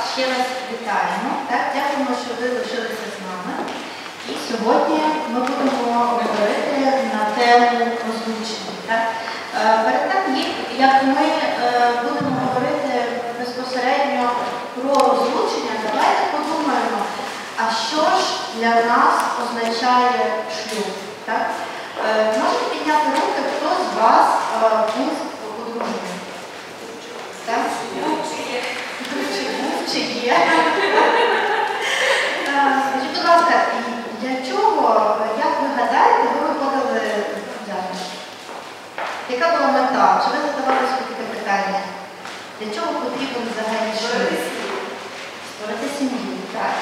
ще раз вітаємо. Дякуємо, що ви лишилися з нами. І сьогодні ми будемо говорити на тему розлучення. Перед тим, як ми будемо говорити безпосередньо про розлучення, давайте подумаємо, а що ж для нас означає шлюб. Можете підняти руки, хто з вас був одружений? Чи є? Скажіть, будь ласка, для чого, як ви гадаєте, ви виходили заміж? Яка була мета? Чи ви задавали собі таке питання? Для чого потрібен взагалі шлюб? Створити сім'ю, так?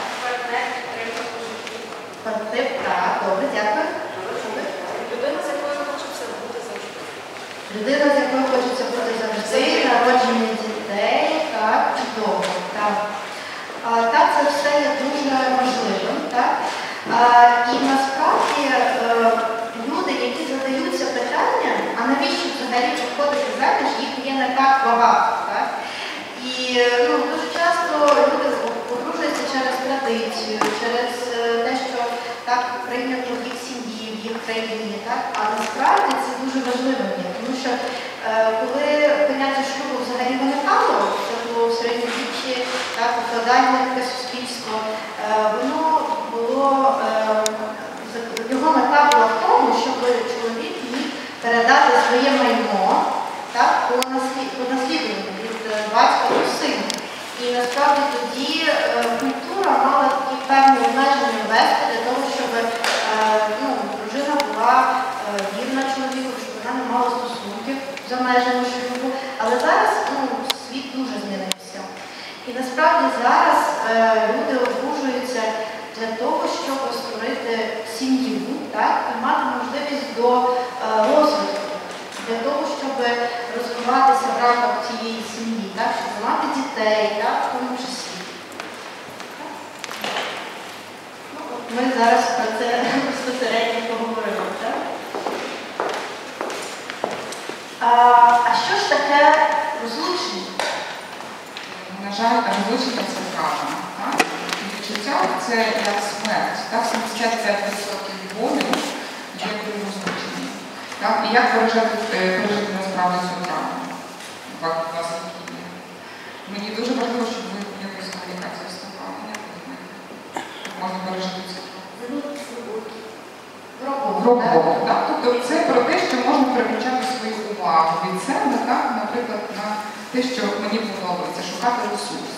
Партнер, так, добре, дякую. Людина, з якою хочеться бути завжди. Людина, з якою хочеться бути завжди, народження дітей, так, чудово. Так, це все є дуже важливим. І насправді люди, які задаються питанням, а навіщо взагалі виходити заміж, їх є не так багато. І дуже часто люди одружуються через традицію, через те, що так прийнято в їх сім'ї, в їх країні. А насправді це дуже важливо, тому що коли поняття шлюбу взагалі виникало, це було в середньовіччі, укладання таке суспільство, воно було, його мета була в тому, щоб чоловік міг передати своє майно по наслідуванню від батька до сина. І насправді тоді культура мала такі певні обмеження ввести для того, щоб дружина була вірна чоловіку, щоб вона не мала стосунків за межами шлюбу. Але зараз світ дуже змінився. І насправді зараз люди одружуються для того, щоб створити сім'ю і мати можливість до розвитку, для того, щоб розвиватися в рамках цієї сім'ї, щоб мати дітей, в тому числі. Ми зараз про це безпосередньо поговоримо. А що ж таке розлучення? На жаль, розлучення – це травма. Відчуття – це як смерть. 75% болю є при розлученні. І як пережити насправді цю травму? Мені дуже важливо, щоб ви якусь комунікацію вставали. Можна пережити цю травму. Роботу. Тобто це про те, що можна переключати свою увагу від себе, наприклад, на те, що мені подобається, шукати ресурс.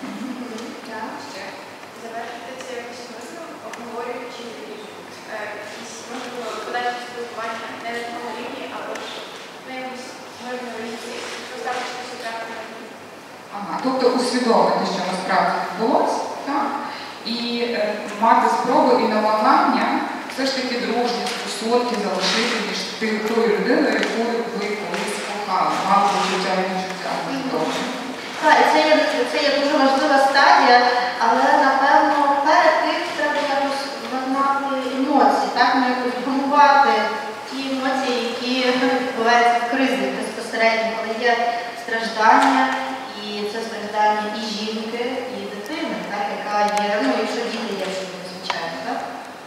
Завершити це якось смислом, обговорюючи якісь, можливо, подальші спілкування не на тому рівні, або ж на якомусь мирному рівні, поставити щось правильно. Тобто усвідомити, що насправді відбулося, і мати спроби і намагання все ж таки дружні стосунки залишити між тою людиною, якою ви колись кохали, мали почуття і відчуття можливо. Це є дуже важлива стадія, але, напевно, перед тим треба якось вигнати емоції, якось гумувати ті емоції, які відбуваються в кризі безпосередньо, коли є страждання, і це страждання і жінки, і дитини, яка є, якщо діти є, звичайно.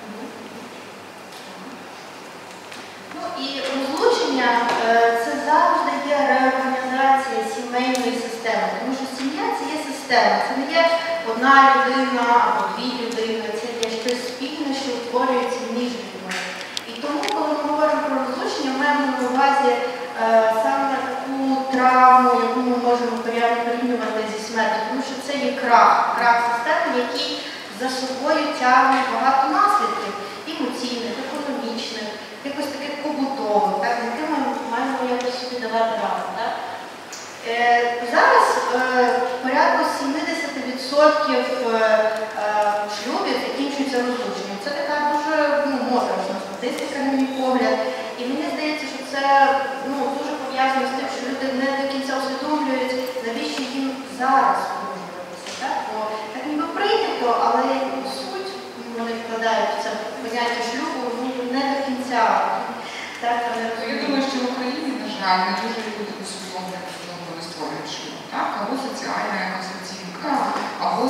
І розлучення – це завжди є реорганізація сімейної системи, тому що сім'я – це є система, це не є одна людина або дві людини, це є щось спільне, що утворюється між людьми. І тому, коли ми говоримо про розлучення, ми маємо на увазі саме таку травму, яку ми можемо порівнювати зі смертю, тому що це є крах системи, який за собою тягне багато наслідків емоційних, економічних, якось таких побутових, з якими ми маємо якось собі давати раду. Зараз порядку 70% шлюбів закінчуються розлученням. Це така дуже моторошна статистика, на мій погляд. І мені здається, що це дуже пов'язано з тим, що люди не до кінця усвідомлюють, навіщо їм зараз одружуватися. Бо так ніби прийнято, але суть вони вкладають в це поняття шлюбу не до кінця. Я думаю, що в Україні, на жаль, не дуже люди усвідомлюють, що вони створюють шлюб. Або соціальна якась оцінка, або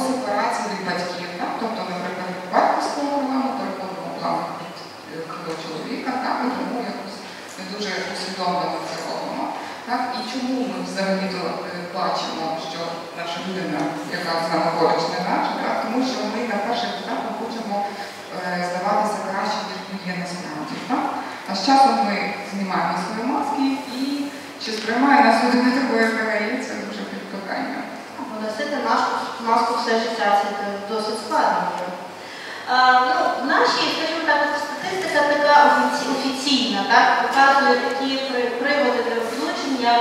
не дуже усвідомлено це робимо. Так? І чому ми взагалі бачимо, що наша людина, яка з нами поруч, не наша, так? Тому що ми на перших етапах хочемо здаватися краще, ніж ми є насправді. Так? А з часом ми знімаємо свої маски і чи сприймає нас людина такою, яка є, це дуже під питання. Носити маску все життя – це досить складно. В нашій, скажімо так, статистика така офіційна, так, показує такі приводи для розлучень, як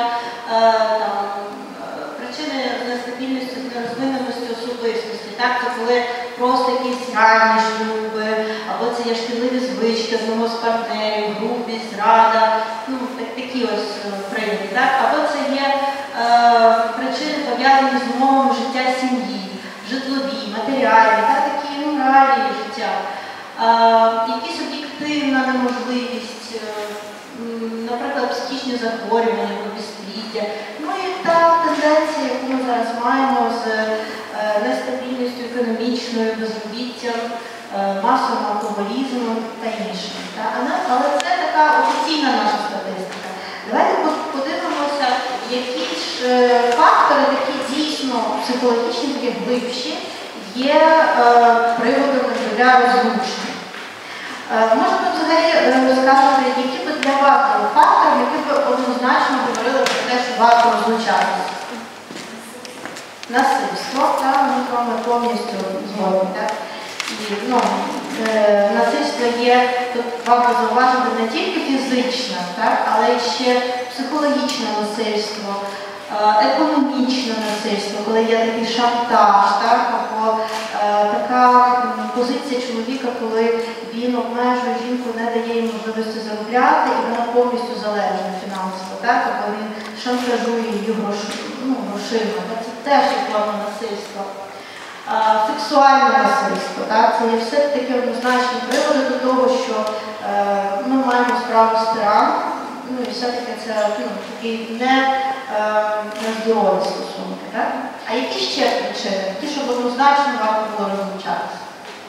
причини нестабільності, нерозвиненості особистості. Так, це коли просто якісь ранні шлюби, або це є шкідливі звички одного з партнерів, грубість, зрада, такі ось приводи. Так, або це є причини, пов'язані з умовами життя сім'ї, житлові, матеріальні, та такі реалії життя. Якісь об'єктивна неможливість, наприклад, психічні захворювання, безпліддя. Ну і та тенденція, яку ми зараз маємо з нестабільністю економічною, безробіттям, масовим алкоголізмом та іншим. Але це така офіційна наша статистика. Давайте подивимося, які ж фактори такі дійсно психологічні, такі глибші, є приводами для розлучення. Можете взагалі розказати, які б для вас були фактори, які б однозначно говорили про те, що варто розлучатися? Насильство, ми з вами повністю згодні. І, насильство є, тут варто зауважити, не тільки фізичне, але й ще психологічне насильство, економічне насильство, коли є такий шантаж, або така позиція чоловіка, коли він обмежує жінку, не дає їй можливості заробляти, і вона повністю залежна фінансово, або він шантажує її грошима. Це теж є форма насильства. Сексуальне насильство, це є все такі однозначні приводи до того, що ми маємо справу з тираном, і все-таки це такі нездорові стосунки. Так? А які ще причини? Ті, щоб однозначно варто було розлучатися?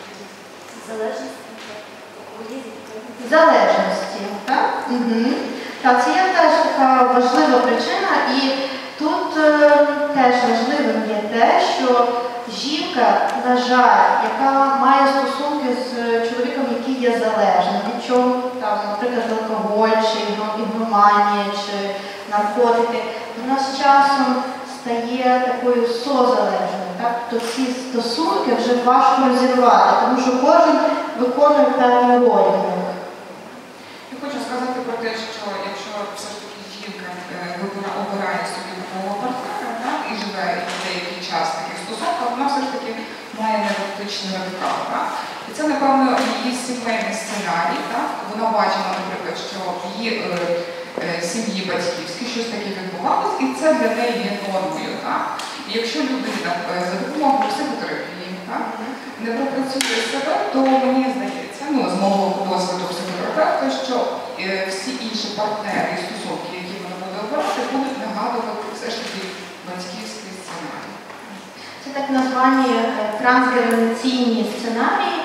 Залежності. Так? Угу. Так, це є теж така важлива причина, і тут теж важливим є те, що жінка, на жаль, яка має стосунки з чоловіком, який є залежним, від чого, наприклад, алкоголь, чи ігноманія, чи наркотики, вона з часом стає такою созалежною. Тобто ці стосунки вже важко розірвати, тому що кожен виконує певну роль. Я хочу сказати про те, що якщо все ж таки жінка обирає собі такого партнера і живе деякий час таких стосунках, вона все ж таки має невротичний радикал. І це, напевно, її сімейний сценарій. Вона бачила, наприклад, що в її сім'ї батьківській щось таке відбувалося, і це для неї є нормою. І якщо людина за допомогою психотерапії не пропрацює себе, то мені здається, з мого досвіду психотерапевта, що всі інші партнери і стосунки, які вона буде обирати, будуть нагадувати все ж таки батьківський сценарій. Це так названі трансгенераційні сценарії,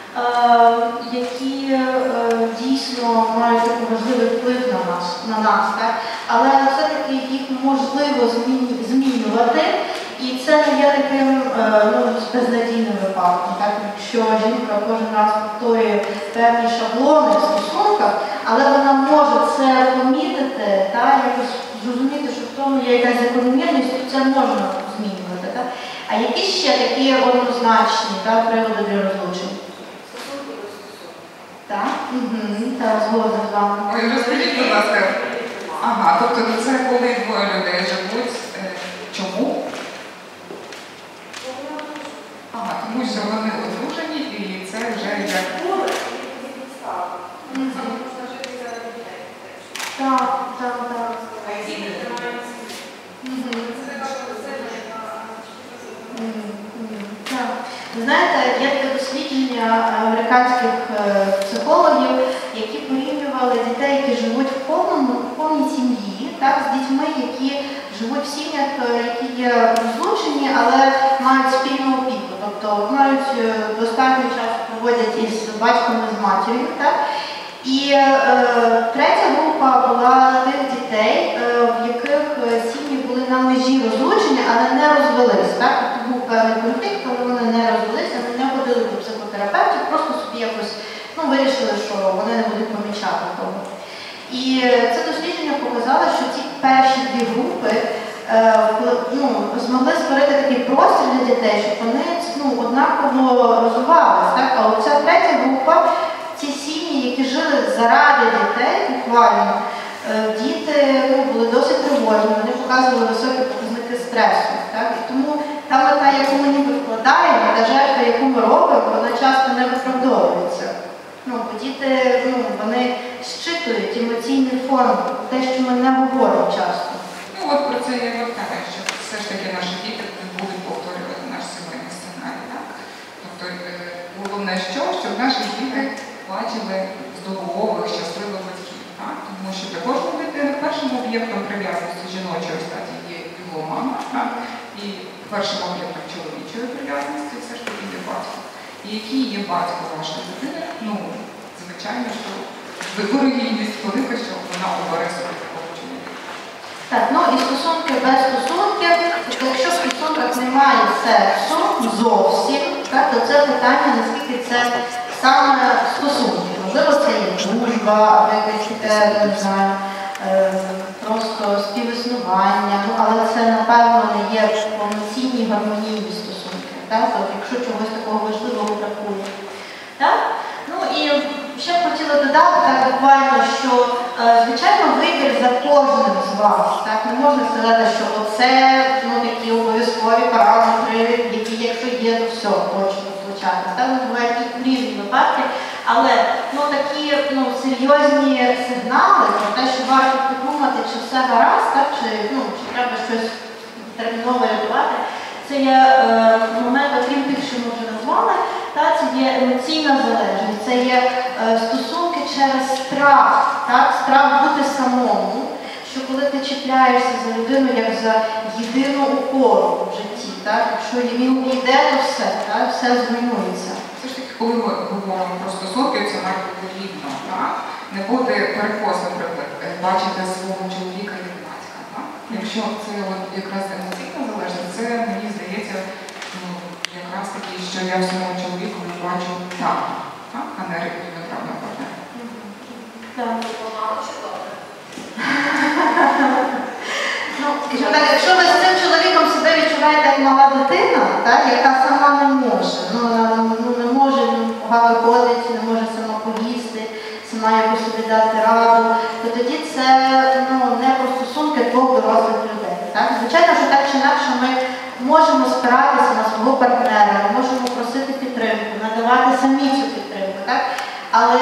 які дійсно мають такий важливий вплив на нас. Так? Але все-таки їх можливо змінювати, і це не є таким безнадійним випадком. Так? Якщо жінка кожен раз повторює певні шаблони в стосунках, але вона може це помітити, якось зрозуміти, що в тому є якась закономірність, то це можна змінювати. Так? А які ще такі однозначні приводи для розлучень? Так, згодом з вами. Ой, розкажіть, будь ласка. Ага, тобто це коли двоє людей живуть. Чому? Ага, тому що вони одружені і це вже як... Так. Ви знаєте, є таке дослідження американських психологів, які порівнювали дітей, які живуть в повній сім'ї, з дітьми, які живуть в сім'ях, які є розлучені, але мають спільну опіку, тобто мають достатньо часу проводять із батьком і з матір'ю. І третя група була тих дітей, в яких сім'ї були на межі розлучення, але не розвелись. Так? Тобто був певний конфлікт, але вони не розвелися, вони не ходили до психотерапевтів, просто собі якось вирішили, що вони не будуть помічати того. І це дослідження показало, що ці перші дві групи змогли створити такий простір для дітей, щоб вони однаково розвивалися. Так? А оця третя група, ці сім'ї, які жили заради дітей, буквально, діти були досить тривожні, вони показували високі показники стресу. Так? І тому та мета, яку ми ніби вкладаємо, та жертва, яку ми робимо, вона часто не виправдовується. Бо діти, вони щитують емоційний фон, те, що ми не говоримо часто. От про це я вважаю, що все ж таки наші діти будуть повторювати наш сімейний сценарій. Так? Тобто головне, щоб наші діти бачили здорових, щасливих батьків. Так? Тому що для кожної дитини першим об'єктом прив'язаності жіночої статі є його мама, так? І першим об'єктом чоловічої прив'язаності все ж таки є батько. І який є батько вашої дитини, звичайно, що вирогідність велика, що вона обере собі такого чоловіка. Так, і стосунки без стосунків, тобто якщо в стосунках немає сексу зовсім, так, то це питання, наскільки це саме стосунки. Можливо, це є дружба, або якесь, не знаю, просто співіснування, але це, напевно, не є повноцінні гармонійні стосунки. Так? Тобто, якщо чогось такого важливого бракує. Так? І ще б хотіла додати так буквально, що, звичайно, вибір за кожним з вас. Так? Не можна сказати, що оце такі обов'язкові параметри, які, якщо є, то все, точно звучати. Там бувають і різні випадки, але такі серйозні сигнали про те, що варто подумати, чи все гаразд, так? Чи треба щось терміново рятувати, це є момент, окрім тих, що ми вже назвали, це є емоційна залежність, це є стосунки через страх, так? Страх бути самому, що коли ти чіпляєшся за людину, як за єдину опору в житті, так? Якщо він йде, то все, так? Все зруйнується. Все ж таки, коли ми говоримо про стосунки, це має бути рівно, так? Не буде перекос, наприклад, бачити свого чоловіка як батька, так? Якщо це якраз емоційна залежність, це, мені здається, якраз таки, що я в своєму чоловіку бачу так, а не рівноправного партнера. Так. Помало чи добре? Якщо ви з цим чоловіком себе відчуваєте як мала дитина, так, яка сама не може, не може погано ходить, не може сама поїсти, сама якось собі дати раду, то тоді це не про стосунки двох дорослих людей. Так? Звичайно, що так чи інакше ми можемо спиратися на свого партнера, ми можемо просити підтримку, надавати самі цю підтримку. Так? Але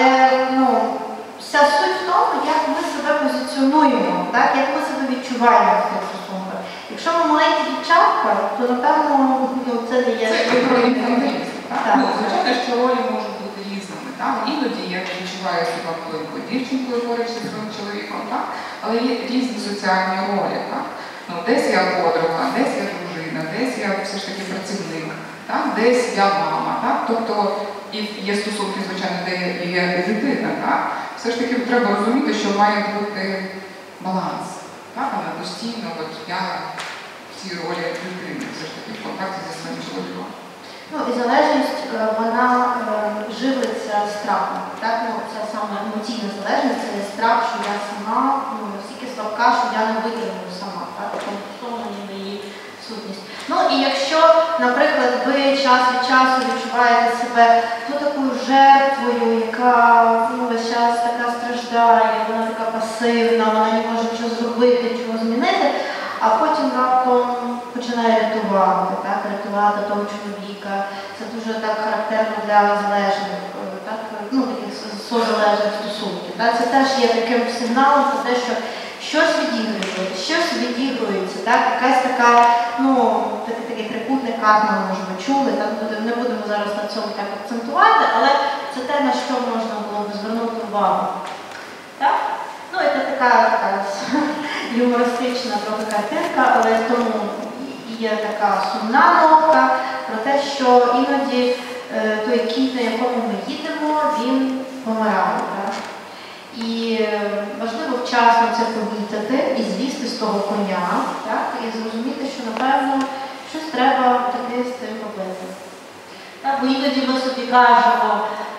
вся суть в тому, як ми себе позиціонуємо, так? Як ми себе відчуваємо в цих стосунках. Якщо ми маленькі дівчатка, то напевно це не є. Це про інфантилізм. Звичайно, що ролі можуть бути різними. Так? Іноді я відчуваю себе маленькою дівчинкою, говорячи зі своїм чоловіком, так? Але є різні соціальні ролі. Так? Десь я подруга, десь я дружина, десь я все ж таки працівник, так? Десь я мама. Так? Тобто і є стосунки, звичайно, де є дитина. Так? Все ж таки треба розуміти, що має бути баланс. Так? Але постійно я в цій ролі дитини, все ж таки в контакті зі своїм чоловіком. І залежність, вона живиться страхом. Так? Це саме емоційна залежність, це страх, що я сама, настільки слабка, що я не витримую сама. Так? Тому ніби її сутність. І якщо, наприклад, ви час від часу відчуваєте себе такою жертвою, яка весь час така страждає, вона така пасивна, вона не може нічого зробити, чого змінити, а потім раптом починає рятувати, так? Рятувати того чоловіка. Це дуже так характерно для залежних, так? Таких созалежних стосунків. Так? Це теж є таким сигналом про те, що щось відігрується, так? Якась така, такий трикутник карми, може, ви чули, так? Не будемо зараз на цьому так акцентувати, але це те, на що можна було б звернути увагу. Так? І це така юмористична трохи картинка, але в тому є така сумна нотка про те, що іноді той кінь, на якому ми їдемо, він помирає. Так? І важливо вчасно це помітити і злізти з того коня, так, і зрозуміти, що, напевно, щось треба таки з цим робити. Так, бо іноді ми собі кажемо,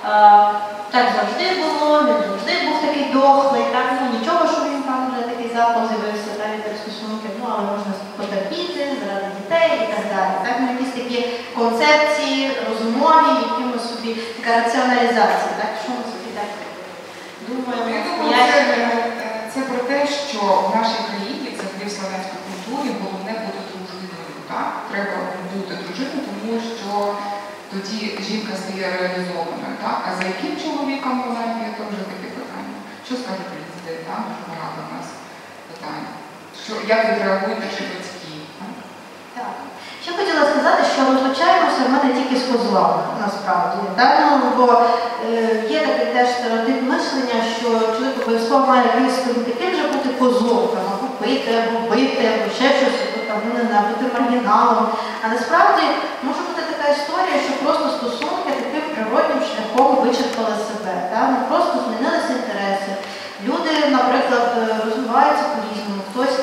так завжди було, він завжди був такий дохлий, так, ну нічого, що він там вже такий запах з'явився, так, від стосунків, ну, але можна потерпіти заради дітей і так далі. Так, ну, якісь такі концепції, розумові, які ми собі, така раціоналізація, так, що ми собі так думаємо, Я думаю, пояснюємо. це про те, що в нашій країні, взагалі в славянській культурі, головне бути дружиною. Так? Треба бути дружиною, тому що тоді жінка стає реалізованою. Так? А за яким чоловіком вона є, то вже таке питання. Що скажуть дітей? Так? Дуже багато у нас питань. Як відреагують наші батьки? Так. Ще хотіла сказати, що розлучаємося ми не тільки з козлами, насправді. Так? Ну, бо є такий теж стереотип мислення, що чоловік обов'язково має якийсь таким же бути козлом, там, або пити, або бити, або ще щось, або там, ну, не знаю, бути маргіналом. А насправді може бути така історія, що просто стосунки таким природнім шляхом вичерпали себе. Так? Ну, просто змінилися інтереси. Люди, наприклад, розвиваються по-різному. Хтось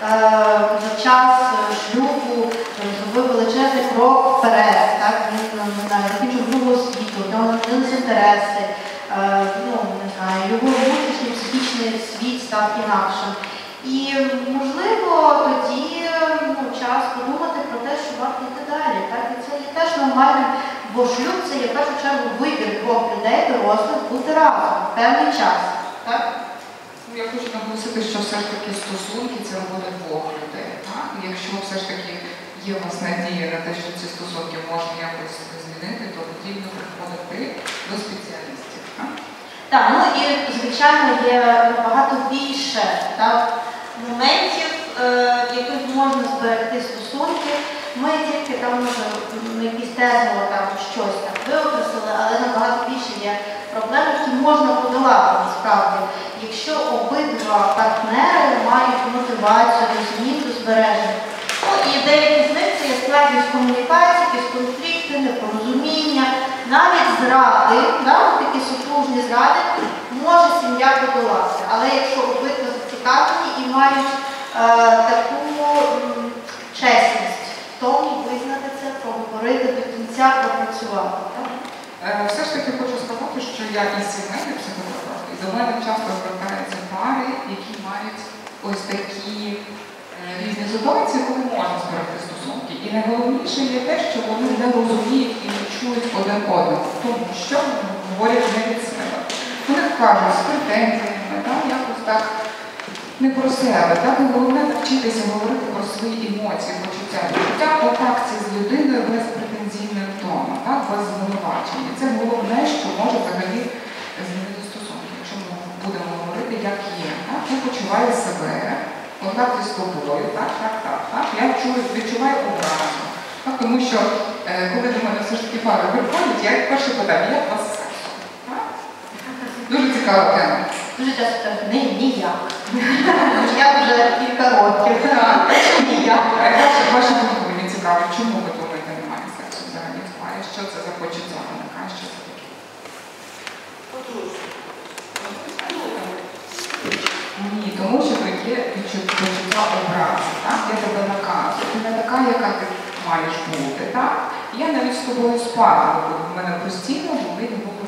за час шлюбу зробив величезний крок вперед, так? Він, не знаю, закінчив другу освіту, в нього змінилися інтереси, ну, не знаю, його внутрішній психічний світ став інакшим. І, можливо, тоді час подумати про те, що варто йти далі, так? І це є теж нормальним, бо шлюб це є в першу чергу вибір двох людей, дорослих, бути разом в певний час, так? Я хочу наголосити, що все ж таки стосунки – це робота двох людей. Так? І якщо все ж таки є у вас надія на те, що ці стосунки можна якось змінити, то потрібно приходити до спеціалістів. Так, Так, ну і, звичайно, є набагато більше, так, моментів, в яких можна зберегти стосунки. Ми тільки там, може, якісь тезово там щось там виокреслили, але набагато більше є проблем, які можна подолати насправді, якщо обидва партнери мають мотивацію до змін, до збереження. Ну, і деякі з них це є складність комунікації, якісь конфлікти, непорозуміння, навіть зради, да, такі супружні зради, може сім'я подолати. Але якщо обидва зацікавлені і мають таку чесність в тому, визнати це, проговорити до кінця, пропрацювати. Все ж таки хочу сказати, що я і сімейний психотерапевт, і до мене часто звертаються пари, які мають ось такі різні ситуації, коли можна зберегти стосунки. І найголовніше є те, що вони не розуміють і не чують один одного, тому що говорять не від себе. Вони кажуть з претензіями, якось так не про себе. Так? І головне навчитися говорити про свої емоції, почуття. Почуття контакті з людиною без претензійної тону, так? Без звинувачення. Це головне, що може взагалі змінити стосунки, якщо ми будемо говорити, як є. Так? Я почуваю себе в контакті з тобою, так. Я відчуваю образу. Так? Тому що, коли до мене все ж таки пари приходять, я перше питаю, як у вас секс? Дуже цікава тема. Дуже часто кажуть, ніяк. Я вже кілька років. Ніяк. Ваші думки мені цікаві, чому ви думаєте, немає сексу взагалі в парі? Що це за почуття виникає? Що це таке? Ні, тому що тут є почуття образи. Так? Я тебе наказую. Ти не така, яка ти маєш бути. Так? Я навіть з тобою спати буду. В мене постійно були не буду.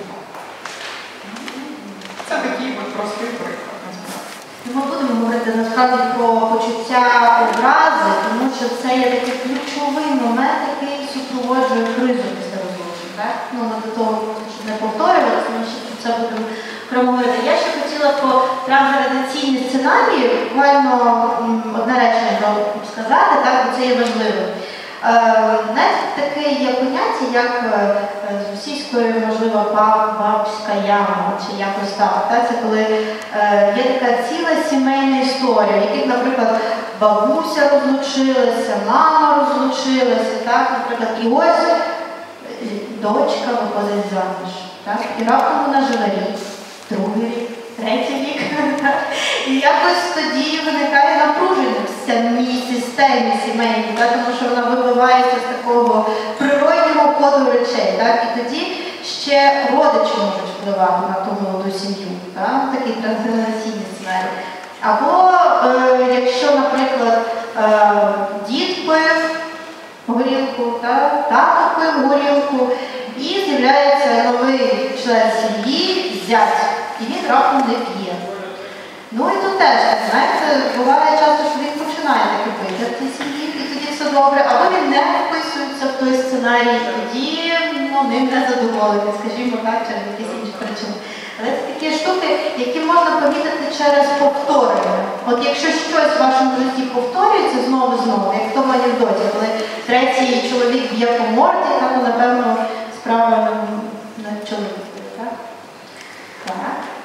Це такий от простий приклад. Ми будемо говорити насправді про почуття образи, тому що це є такий ключовий момент, який супроводжує кризу після розлучення. Ну, ми до того, щоб не повторювалися, ми ще про це будемо окремо говорити. Я ще хотіла про трансградаційні сценарії, буквально одне речення сказати, так, бо це є важливо. Навіть таке є поняття, як з російської, можливо, бабська яма, чи якось так. Це коли є така ціла сімейна історія, в яких, наприклад, бабуся розлучилася, мама розлучилася, так, наприклад, і ось дочка виходить заміж. Так? І раптом вона живе рік, другий рік, третій рік. І якось тоді виникає напруження в самій системі сімейній, так? Тому що вона вибивається з такого природнього коду речей. Так? І тоді ще родичі можуть впливати на ту молоду сім'ю, такий трансгенераційний сценарій. Або якщо, наприклад, дід пив горілку, тато пив горілку, і з'являється новий член сім'ї, зять, і він раптом не п'є. Ну і тут теж, знаєте, буває часто, що він починає таки пити в цій сім'ї, і тоді все добре, або він не вписується в той сценарій, тоді ним не задоволений, скажімо так, через якісь інші причини. Але це такі штуки, які можна помітити через повторення. От якщо щось в вашому житті повторюється знову, як в тому анекдоті, коли третій чоловік б'є по морді, то, напевно, справа на чоловіку. Так?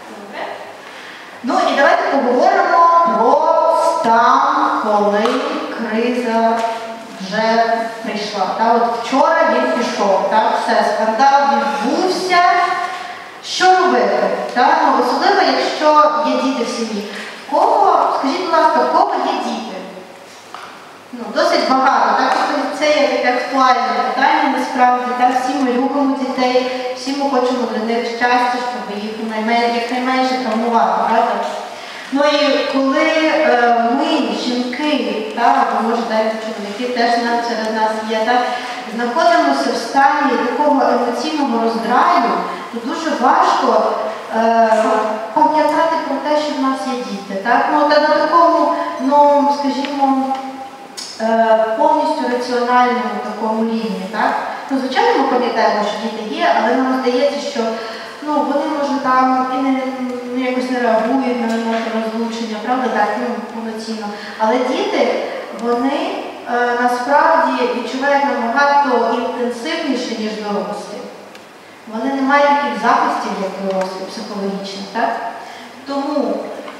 Ну і давайте поговоримо про стан, коли криза вже прийшла. От вчора він пішов, все, скандал відбувся. Що робити? Особливо, якщо є діти в сім'ї. Скажіть, будь ласка, в кого є діти? Досить багато. Це є таке актуальне питання, насправді. Всі ми любимо дітей, всі ми хочемо для них щастя, щоб їх якнайменше травмувати, правда? Ну і коли ми, жінки, або може навіть чоловіки теж через нас є, знаходимося в стані такого емоційного роздраю, то дуже важко пам'ятати про те, що в нас є діти. На такому, скажімо, повністю раціональному такому рівні. Звичайно, ми пам'ятаємо, що діти є, але нам здається, що вони, може, там і якось не реагують на наше розлучення, правда, повноцінно. Але діти, вони насправді відчувають набагато інтенсивніше, ніж дорослі. Вони не мають таких захистів, як дорослі, психологічних. Тому,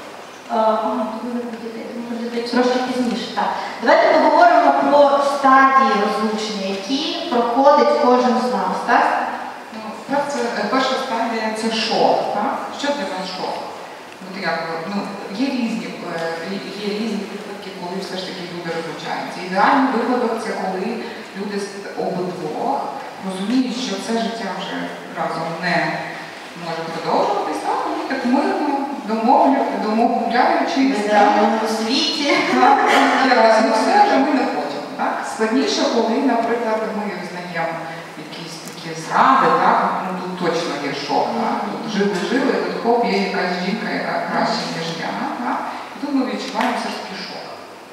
трошки пізніше. Давайте поговоримо про стадії розлучення, які проходить кожен з нас. Перша стадія – це шок. Що для вас шок? Є різні випадки, коли все ж таки люди розлучаються. Ідеальний випадок – це коли люди обидвох розуміють, що це життя вже разом не може продовжуватись, вони так мирно, домовляючись у світі. разом все вже ми не хочемо. Складніше, коли, наприклад, ми визнаємо якісь такі зради, тут точно є шок. Тут жили, тут хоп, є якась жінка, яка краще, ніж я. І тут ми відчуваємо все ж таки шок.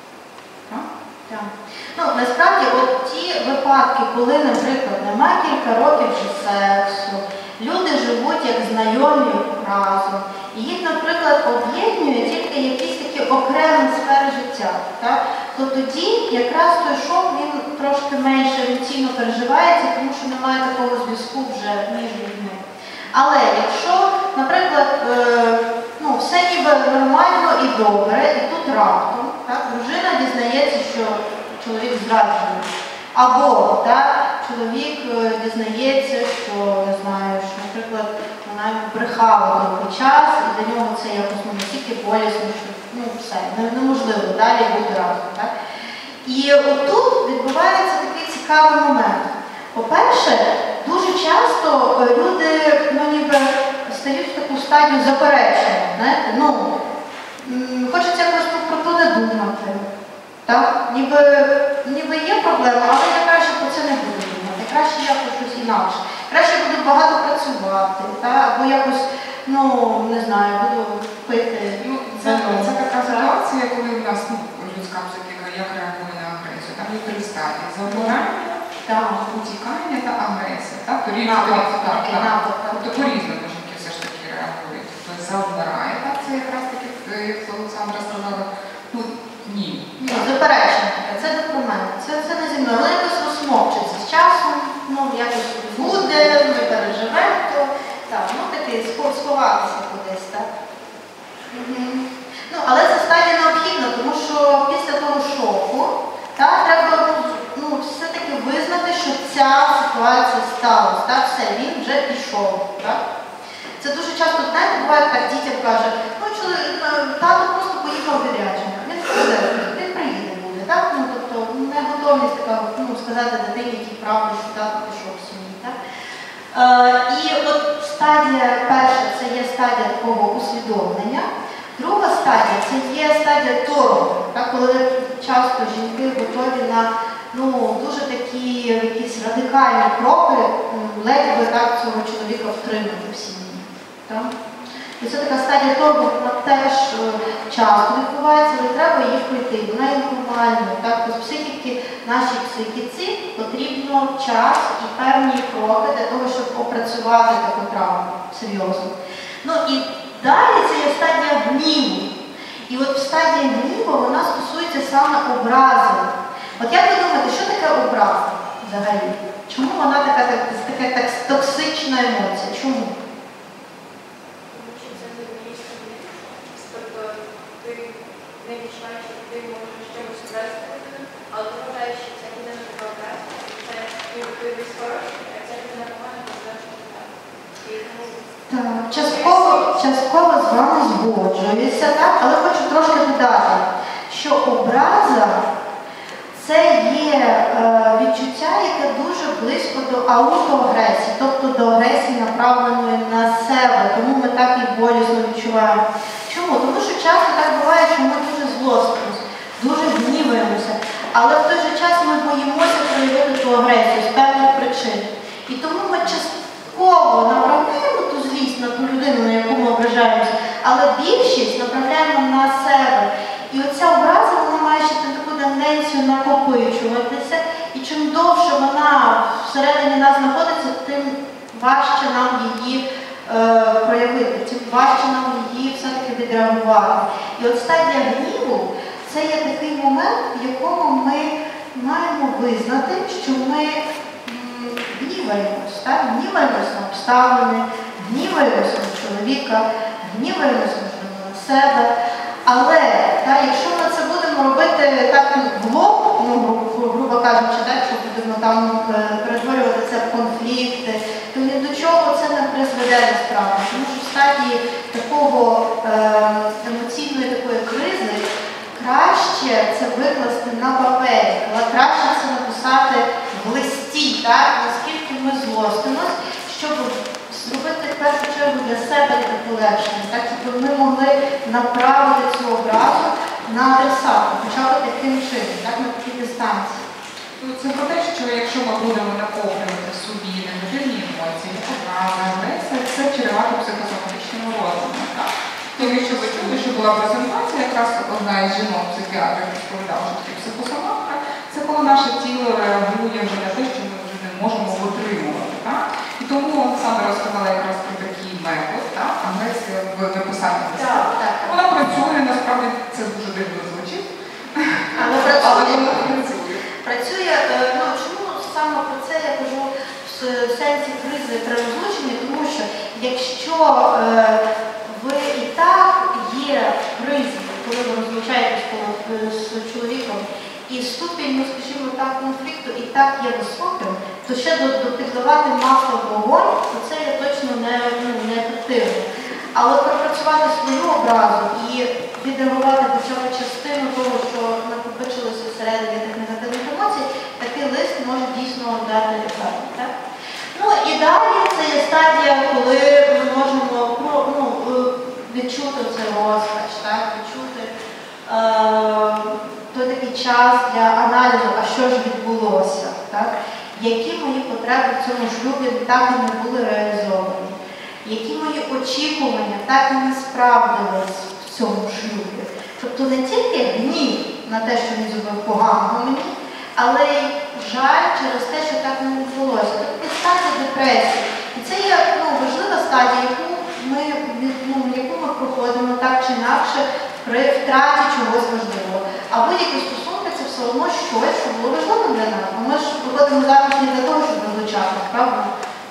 Насправді, ті випадки, коли, наприклад, немає кілька років вже сексу, люди живуть як знайомі разом, і їх, наприклад, об'єднує тільки якісь такі окремі сфери життя, то тоді якраз той шок, він трошки менше емоційно переживається, тому що немає такого зв'язку вже між людьми. Але якщо, наприклад, все ніби нормально і добре, і тут раптом дружина дізнається, що чоловік зраджує. Або чоловік дізнається, що, не знаю, що, наприклад, вона йому брехала довгий час, і для нього це якось настільки болісно, що все, неможливо далі бути разом. І отут відбувається такий цікавий момент. По-перше, дуже часто люди ніби стають в таку стадію заперечення. Хочеться просто про то не думати. Ніби є проблема, але я краще про це не буду думати. Краще якось щось інакше. Краще буду багато працювати, або якось, не знаю, буду пити. Це така ситуація, коли у нас людська психіка як реагує на агресію. Там є три стадії. Завмирання, утікання та агресія. Тобто по-різному жінки все ж таки реагують. Тобто завмирає, це якраз таки, як Олександра сказала, ні. Заперечення таке, це не про мене, це не зі мною. Воно якось розмовчиться з часом, якось буде, ми переживемо, то таке сховатися кудись, але це стадія необхідна, тому що після того шоку треба все-таки визнати, що ця ситуація сталася, все, він вже пішов. Це дуже часто, буває так, дітям каже, тато просто поїхав у відрядження. Він приїде буде, тобто не готовність така, сказати дитині ті правди, що тато пішов в сім'ї. І от стадія перша – це є стадія такого усвідомлення. Друга стадія – це є стадія торгу, коли часто жінки готові на дуже такі якісь радикальні кроки, ледь би так цього чоловіка втримати в сім'ї. І це така стадія торгу, вона теж часто відбувається, але треба її пройти. Вона є нормальною. З психіки нашій психіці потрібно час і певні кроки для того, щоб опрацювати таку травму серйозно. І далі це є стадія гніву. І от стадія гніву, вона стосується саме образи. От як ви думаєте, що таке образа взагалі? Чому вона така токсична емоція? Чому? Тому що це невмісна відповідь. Тобто ти не відчуваєш, що ти можеш чимось образити людину, але ти вважаєш, що ця людина тебе образила. Це ніби ти десь хороший, а ця людина погана, то завжди не так. Так, частково з вами згоджуюся, але хочу трошки додати, що образа – це є відчуття, яке дуже близько до аутоагресії, тобто до агресії, направленої на себе, тому ми так і болісно відчуваємо. Чому? Тому що часто так буває, що ми дуже злостимося, дуже гніваємося, але в той же час ми боїмося проявити ту агресію з певних причин. І тому ми частково направляємо ту злість на ту людину, на яку ми ображаємося, але більшість направляємо на себе. І оця образа, вона має ще таку тенденцію накопичуватися, і чим довше вона всередині нас знаходиться, тим важче нам її проявити, тим важче нам її все-таки відреагувати. І от стадія гніву – це є такий момент, в якому ми маємо визнати, що ми гніваємось, гніваємось на обставини, гніваємось на чоловіка, гніваємось на себе. Але якщо ми це будемо робити так в лоб, грубо кажучи, що будемо там перетворювати це в конфлікти, то ні до чого це не призведе насправді. Тому що в стадії такого емоційної такої кризи краще це викласти на папері, але краще це написати в листі, наскільки ми злостимось, щоб зробити в першу чергу для себе таке полегшення, щоб ми могли направити цю образу на адресата, хоча б таким чином, на такій дистанції. Це про те, що якщо ми будемо накоплювати собі негативні емоції, образи, агресія, це чревато психосоматичними розладами. Тому що ви чули, що була презентація, якраз одна із жінок-психіатрів розповідала, що таке психосоматика, це коли наше тіло реагує вже на те, що ми вже не можемо витримувати. І тому Олександра розказала якраз про такий метод, агресія в написанні листа. Вона працює, насправді це дуже дивно звучить, але вона працює. Працює, чому саме про це я кажу в сенсі кризи при розлученні, тому що якщо ви і так є в кризі, коли ви розлучаєтесь з чоловіком, і ступінь, скажімо так, конфлікту і так є високим, то ще підливати масло в вогонь, то це є точно неефективно. Але пропрацювати свою образу і відреагувати хоча б частину того, що накопичилося всередині тих негативних емоцій, такий лист може дійсно дати ефект. І далі це є стадія, коли ми можемо відчути цей розпач, відчути той такий час для аналізу, а що ж відбулося, які мої потреби в цьому шлюбі так і не були реалізовані, які мої очікування так і не справдились в цьому шлюбі. Тобто не тільки гнів на те, що він зробив поганого мені, але й жаль через те, що так не відбулося. Тобто стадія депресії. І це є важлива стадія, яку ми проходимо так чи інакше при втраті чогось важливого. А будь-які стосунки – це все одно щось, що було важливим для нас. Ми ж виходимо заміж не для того, щоб розлучатися, правда?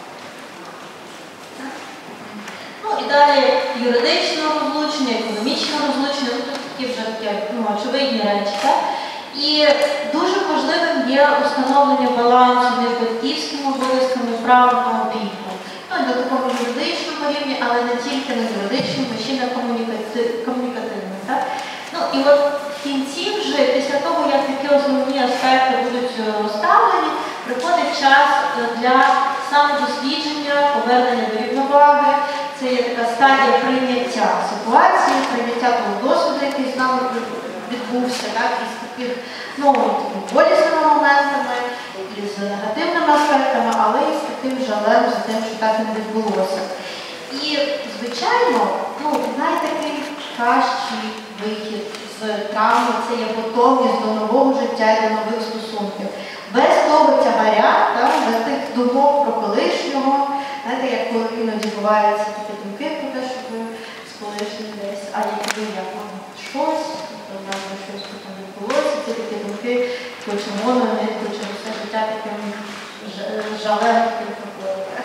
І далі юридичне розлучення, економічне розлучення, тут такі вже очевидні речі. І дуже важливим є установлення балансу між батьківськими обов'язками і правом на опіку. На такому юридичному рівні, але не тільки на юридичному, ще й на комунікативному. І от в кінці вже, після того, як такі основні аспекти будуть розставлені, приходить час для самодослідження, повернення до рівноваги. Це є така стадія прийняття ситуації, прийняття того досвіду, який з нами відбувся, так, із таких, ну, болісними моментами, із негативними аспектами, але і з таким жалем за тим, що так не відбулося. І, звичайно, ну, найдакий кращий вихід з травми – це є готовність до нового життя і до нових стосунків. Без того тягаря, так, без тих думок про колишнього, знаєте, як коли іноді буваються такі думки про те, що ви з колишнім десь, а якби я вам щось, то в нас щось потім відбулося, це такі думки, почервоною ниткою через все життя таким жалем, таким проходить.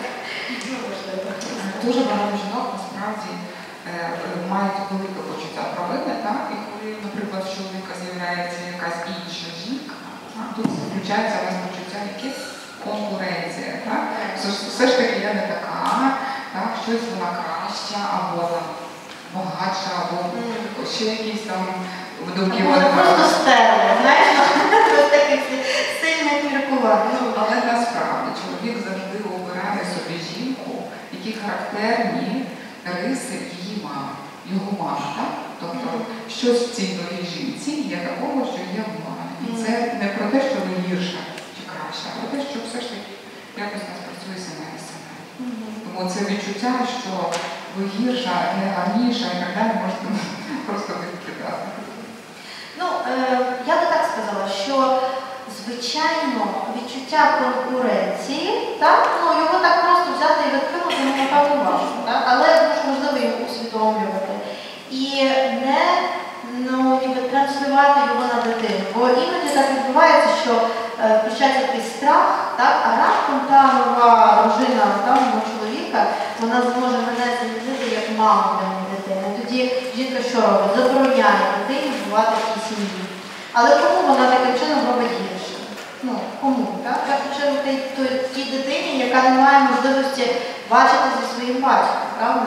Дуже багато жінок насправді мають велике почуття провини, так? І коли, наприклад, в чоловіка з'являється якась інша жінка, тут включається у нас почуття якесь конкуренція, так? Все ж таки я не така, так? Щось вона краща, або там багатша, або ще якісь там думки. Вона просто стерла, знаєш, ось таких сильних міркувань. Але насправді чоловік завжди обирає собі жінку, які характерні риси її мами, його мами, так? Тобто щось в цій новій жінці є такого, що є в мамі. І це не про те, що ви гірша чи краща, а про те, що все ж таки якось нас працює саме і саме. Тому це відчуття, що ви гірша, не гарніша і так далі, можете просто відкидати. Ну, я би так сказала, що звичайно відчуття конкуренції, так, ну, його так просто взяти і відкинути, ну, напевно, важко, так? Але дуже важливо його усвідомлювати. І не, ну, ніби транслювати його на дитину. Бо іноді так відбувається, що включається такий страх, так? А раптом та нова дружина мого чоловіка, вона зможе мене замінити як маму для моєї дитини. Тоді жінка що робить? Забороняє дитині бувати в тій сім'ї. Але кому вона таким чином робить гірше? Ну, кому? Так? Таким чином тій дитині, яка не має можливості бачити зі своїм батьком, правда?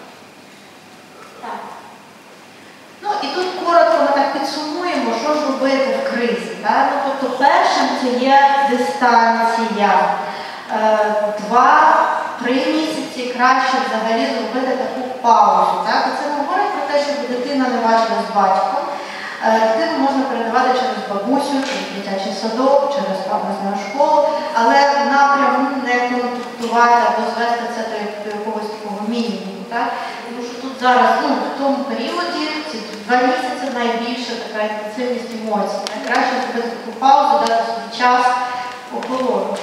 Так. Ну і тут коротко ми так підсумуємо, що ж робити в кризі. Так? Ну, тобто першим це є дистанція. 2-3 місяці краще взагалі зробити таку паузу. Так? І це говорить про те, щоб дитина не бачила з батьком. Дитину можна передавати через бабусю, через дитячий садок, через певну школу, але напряму не контактувати або звести це до якогось такого мінімуму. Так? Тому що тут зараз, ну, в тому періоді, ці 2 місяці найбільша така інтенсивність емоцій. Найкраще зробити таку паузу, дати свій час охолонути.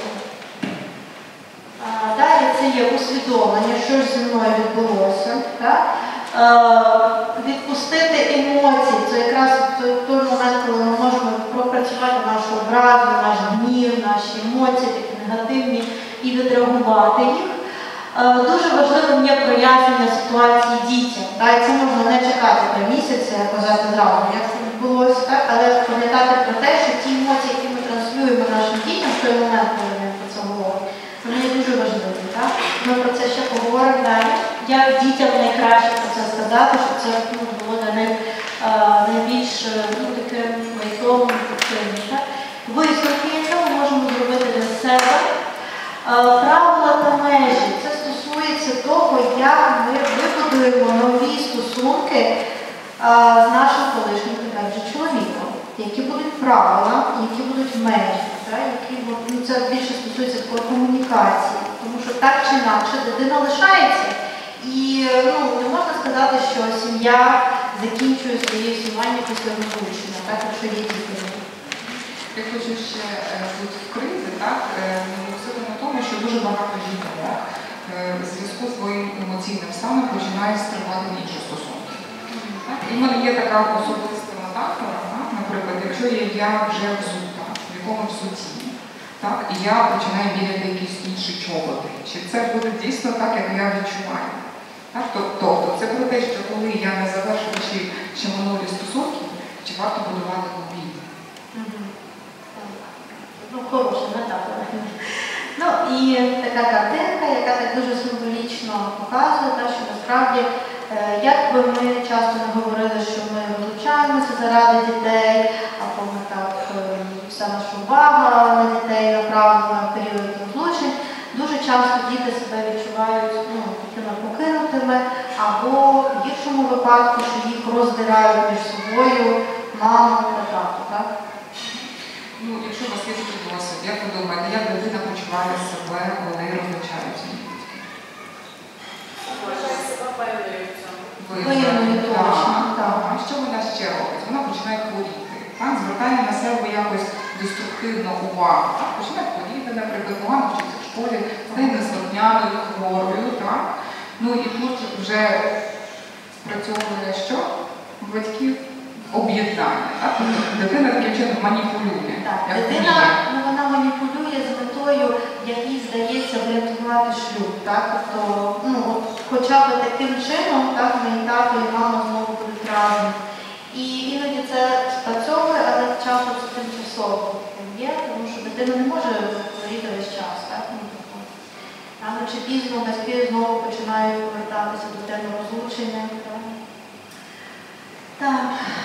Далі це є усвідомлення, що ж зі мною відбулося. Так? Відпустити емоції, це якраз той момент, коли ми можемо пропрацювати нашу образу, наш гнів, наші емоції, такі негативні, і відреагувати їх. Дуже важливим є прояснення ситуації дітям. Так? Це можна не чекати 3 місяці, а казати зразу, як це відбулося, так? Але пам'ятати про те, що ті емоції, які ми транслюємо нашим дітям в той момент, коли ми про це говоримо, вони є дуже важливі. Так? Ми про це ще поговоримо далі. Як дітям найкраще про це сказати, щоб це було для них найбільш таким лайтовим, ефективним. Висновки, які ми можемо зробити для себе. Правила та межі. Це стосується того, як ми вибудуємо нові стосунки з нашим колишнім чоловіком. Які будуть правила, які будуть межі. Це більше стосується такої комунікації. Тому що так чи інакше дитина лишається. І не можна сказати, що сім'я закінчує своє існування після розлучення, так, якщо є діти. Я хочу ще бути в кризі, так, наголосити на тому, що дуже багато жінок в зв'язку з своїм емоційним станом починають стривати інші стосунки. І в мене є така особиста метафора, наприклад, якщо я вже взута, в якомусь взуті, так, і я починаю міряти якісь інші чоботи. Чи це буде дійсно так, як я відчуваю? Так? Тобто це про те, що коли я не завершую ще минулі стосунки, чи варто будувати нові? Хороша метафора. І така картинка, яка так дуже символічно показує, що насправді, як би ми часто не говорили, що ми розлучаємося заради дітей, або ми так, вся наша увага на дітей направлена в період розлучень, дуже часто діти себе відчувають такими покинутими, або в гіршому випадку, що їх роздирають між собою маму та тату, так? Ну, якщо у вас є такий досвід, як ви думаєте, як дитина почуває себе, коли розлучаються її батьки? Вважає себе певною в цьому. Виявлено, точно, так. А що вона ще робить? Вона починає хворіти, так? Звертає на себе якось деструктивну увагу. Так? Починає хворіти, наприклад, погано вчиться в школі, стає неслухняною, хворою. Так? Ну і тут вже спрацьовує що? У батьків об'єднання. Так? Тобто дитина таким чином маніпулює. Так, як дитина, вміє. вона маніпулює з метою, як їй здається, врятувати шлюб. Так? Тобто, от, хоча б таким чином, так, мій тато і мама знову будуть разом. І іноді це спрацьовує, але часто це тимчасово є, тому що дитина не може хворіти весь час. Так? Рано чи пізно батьки знову починають повертатися до теми розлучення. Так.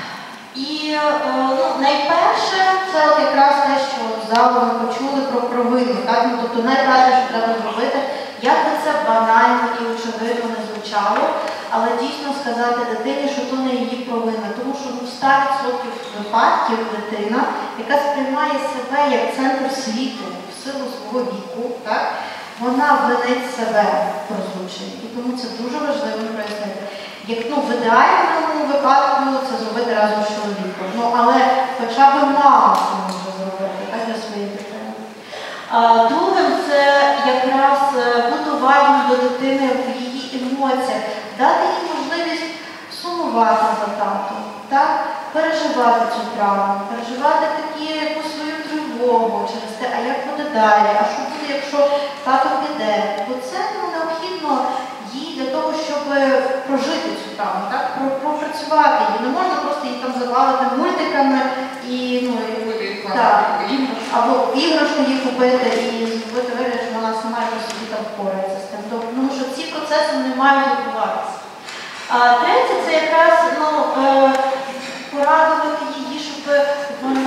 І найперше, це от якраз те, що залу ми почули про провину. Так? Тобто найперше, що треба зробити, як би це банально і очевидно не звучало, але дійсно сказати дитині, що то не її провина. Тому що в 100% випадків дитина, яка сприймає себе як центр світу в силу свого віку, так? Вона винить себе в розлученні. І тому це дуже важливо прояснити. Як, в ідеальному випадку це зробити разом з чоловіком. Але хоча б мама це може зробити, так, для своєї дитини. Другим це якраз бути уважним до дитини в її емоціях, дати їй можливість сумувати за татом, так, переживати цю травму, переживати якусь свою тривогу через те, а як буде далі, а що буде, якщо тато піде. Бо це необхідно їй для того, щоб прожити цю травму, так, пропрацювати її. Не можна просто її там забавити мультиками і, так, або іграшку їй купити і зробити вигляд, що вона сама якось собі там впорається з тим. Тому що ці процеси не мають відбуватися. Третє, це якраз порадувати її, щоб вона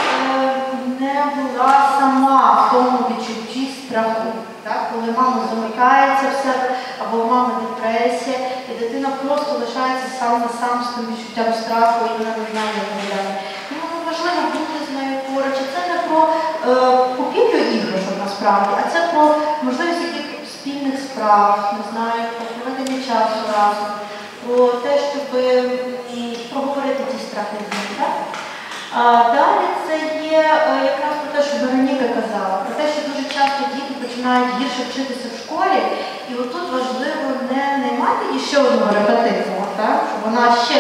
не була сама в тому відчутті страху. Так? Коли мама замикається в себе, або в мами депресія, і дитина просто лишається сам на сам з тим відчуттям страху, і вона не знає, як виглядає. Тому важливо бути з нею поруч. Це не про купівлю іграшок насправді, а це про можливість якихось спільних справ, не знаю, про проведення часу разом, про те, щоб проговорити ці страхи з ним. Так? Далі це є якраз про те, що Вероніка казала, про те, що дуже часто діти починають гірше вчитися в школі, і отут важливо не наймати її ще одного репетитора, так? Щоб вона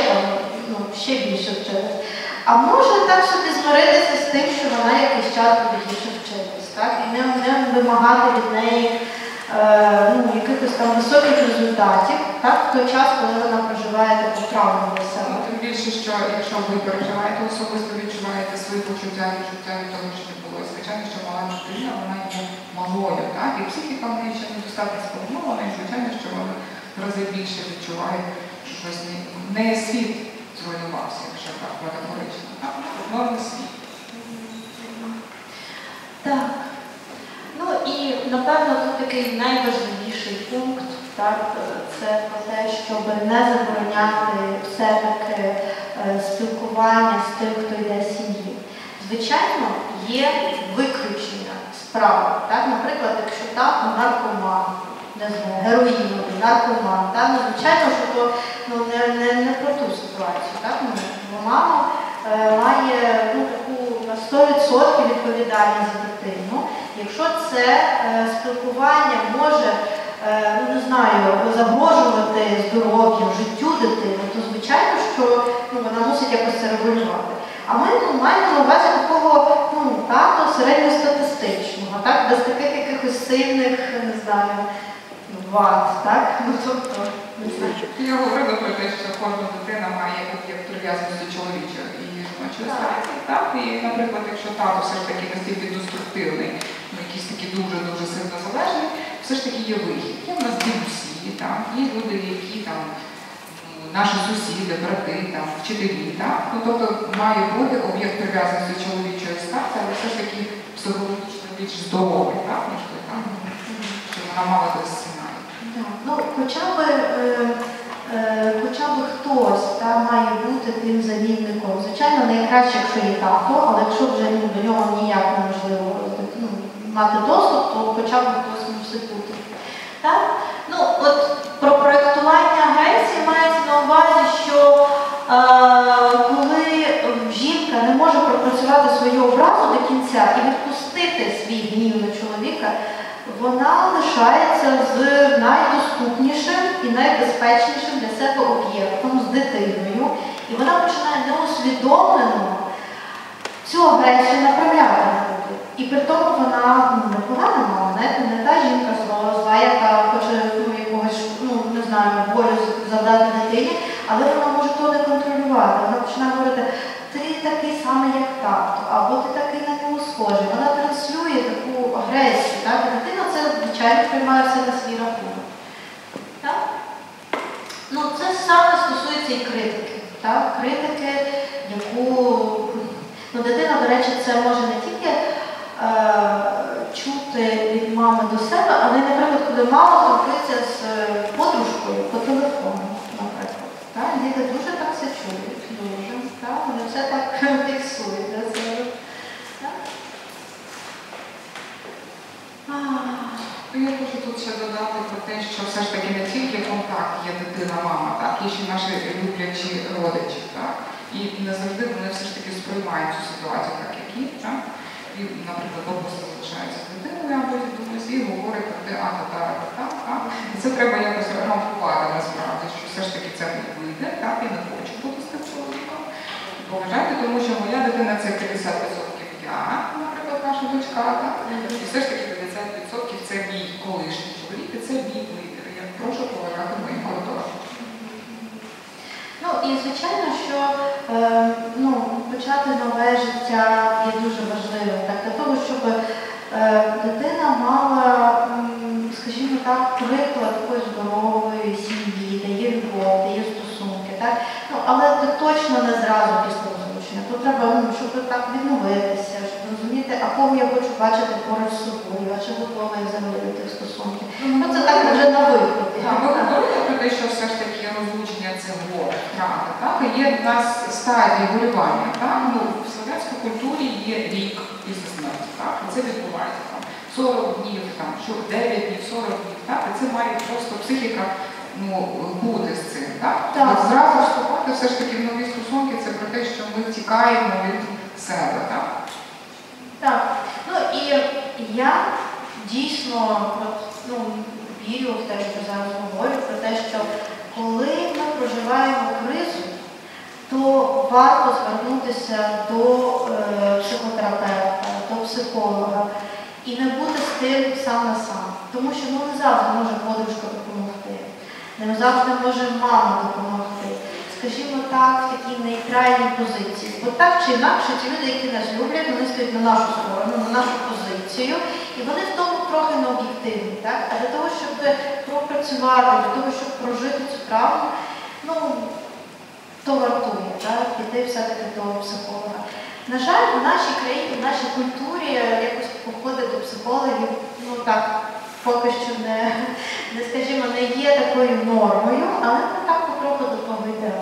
ще більше вчилась. А може так собі змиритися з тим, що вона якийсь час буде гірше вчитись, так? І не вимагати від неї якихось там високих результатів, так? В той час, коли вона проживає таку травму для себе. Тим більше, що якщо ви переживаєте особисто, відчуваєте свої почуття від того, що відбулося, звичайно, що мала дитина, вона є малою, так? І психіка в неї ще недостатньо сформована, і звичайно, що вона в рази більше відчуває, що щось не світ зруйнувався, якщо так метафорично. Так? Норми світ. Так. І, напевно, тут такий найважливіший пункт, так, це про те, щоб не забороняти все-таки спілкування з тим, хто йде з сім'ї. Звичайно, є виключення справи. Так? Наприклад, якщо тато наркоман, героїновий, наркоман, так? Звичайно, що то не про ту ситуацію. Так? Бо мама має таку на 100% відповідальність за дитину. Якщо це спілкування може, загрожувати здоров'ю, життю дитини, то звичайно, що вона мусить якось це регулювати. А ми маємо на увазі такого тато середньостатистичного, так? Без таких якихось сильних, вад, так? Я говорила про те, що кожна дитина має об'єкт прив'язаності чоловічої і жіночої статі. Так? І, наприклад, якщо тато все ж таки настільки деструктивний, якийсь такий дуже-дуже сильно залежний, все ж таки є вихід. Є в нас дідусі, є люди, які там, наші сусіди, брати, там, вчителі. Так? Тобто має бути об'єкт прив'язаності чоловічої статі, але все ж таки психологічно більш здоровий, так? Ніж той там, що вона мала той сценарій. Ну, хоча б хтось має бути тим замінником. Звичайно, найкраще, якщо є тато, але якщо вже до нього ніяк неможливо мати доступ, то хоча б хтось мусить бути. Так? Ну, от про проєктування агресії мається на увазі, що коли жінка не може пропрацювати свою образу до кінця і відпустити свій гнів на чоловіка, вона лишається з найдоступнішим і найбезпечнішим для себе об'єктом, з дитиною, і вона починає неусвідомлено цю агресію направляти на люди. І при тому вона непогана мама, не та жінка зла, яка хоче якогось, не знаю, болю завдати дитині, але вона може то не контролювати. Вона починає говорити: ти такий самий, як тато, або ти такий на нього схожий. Вона транслює таку агресію. Так? І дитина це, звичайно, приймає все на свій рахунок. Так? Ну, це саме стосується і критики. Так? Критики, яку дитина, до речі, це може не тільки чути від мами до себе, але, наприклад, коли мама спілкується з подружкою по телефону, наприклад. Так? Діти дуже так все чують, дуже. Так? Вони все так фіксують для себе. Так? Я хочу тут ще додати про те, що все ж таки не тільки контакт є дитина-мама, так, є ще наші люблячі родичі, так, і не завжди вони все ж таки сприймають цю ситуацію так, як є, так, і, наприклад, бабуся залишається з дитиною, або дідусь, і говорить про те, так. І це треба якось рампувати насправді, що все ж таки це не вийде, так, і не хочу бути з тим чоловіком. Поважайте, тому що моя дитина це 50% я, наприклад, ваша дочка, так, і все ж таки 50% це мій колишній чоловік, і це мій лідер. Я прошу поважати мої кордони. Ну і звичайно, що почати нове життя є дуже важливим. Так, для того, щоб дитина мала, скажімо так, приклад такої здорової сім'ї, де є любов, де є стосунки. Так? Ну, але це точно не зразу після розлучення. Тут треба, щоб так відновитися, щоб розуміти, а кого я хочу бачити поруч з собою, а чи готова я взагалі до тих стосунків. Ну, це так вже на виході. Ви говорили про те, що все ж таки розлучення це горе, втрата, так? І є в нас стадії горювання, так? Ну, в слов'янській культурі є рік після смерті, так? І це відбувається там 40 днів, там, що 9 днів, 40 днів, так? І це має просто психіка бути з цим, так? Так. Зразу вступати все ж таки в нові стосунки, це про те, що ми тікаємо від себе, так? Так. Ну і я дійсно вірю в те, що зараз говорю, про те, що коли ми проживаємо кризу, то варто звернутися до психотерапевта, до психолога і не бути з тим сам на сам. Тому що не завжди може подружка допомогти, не завжди може мама допомогти. Скажімо так, в такій нейтральній позиції. Бо так чи інакше, ті люди, які нас люблять, вони стоять на нашу сторону, на нашу позицію, і вони в тому трохи не об'єктивні. Так? А для того, щоб пропрацювати, для того, щоб прожити цю травму, то вартує, так? Піти все-таки до психолога. На жаль, в нашій країні, в нашій культурі якось походити до психологів, поки що скажімо, не є такою нормою, але ми так потроху до того йдемо.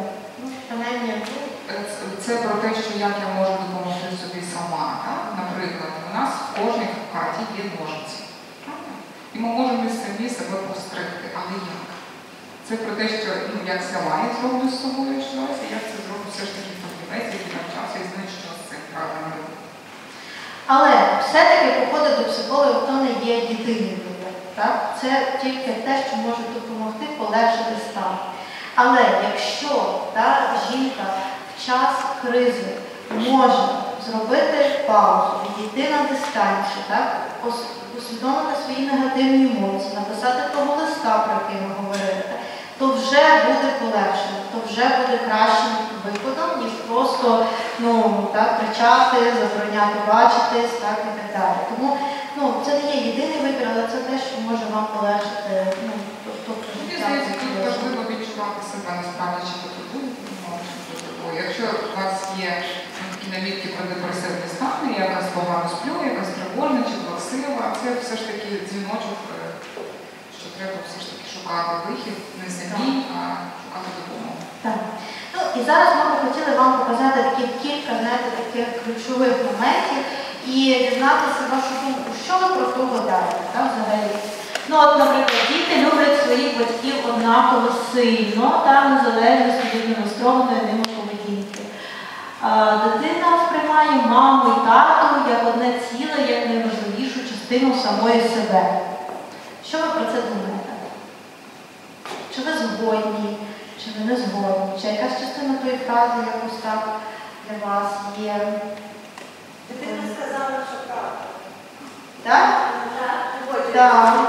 Це про те, що як я можу допомогти собі сама. Так? Наприклад, у нас в кожній хаті є ножиці. І ми можемо самі себе постригти, але як? Це про те, що як сама я зроблю з собою щось, і як це зроблю все ж таки фахівець, який навчався і знає, що з цим правильно робити. Але все-таки походити до психолога, то не є єдиний вибір. Це тільки те, що може допомогти полегшити стан. Але якщо жінка в час кризи може зробити паузу, відійти на дистанцію, усвідомити свої негативні емоції, написати того листа, про який ми говорили, то вже буде полегшено, то вже буде кращим виходом, ніж просто кричати, забороняти бачитись, і так далі. Тому це не є єдиний вибір, але це те, що може вам полегшити Мені здається, тут важливо відчувати себе насправді, чи потребує, чи потребує. Якщо у вас є такі намітки про депресивний стан, я якась погано сплю, якась тривожна, чи плаксива, сила, це все ж таки дзвіночок, що треба все ж таки шукати вихід не самі, а шукати допомогу. Так. Ну, і зараз ми б хотіли вам показати такі кілька, знаєте, таких ключових моментів і дізнатися вашу думку, що ви про то гадаєте, так, взагалі. Ну, от, наприклад, діти люблять своїх батьків однаково сильно, та незалежно від демонстрованої ними поведінки. Дитина сприймає маму і тату як одне ціле, як найважливішу частину самої себе. Що ви про це думаєте? Чи ви згодні, чи ви не згодні? Чи якась частина тої фрази якось так для вас є? Дитина сказала, що правда. Так? Так.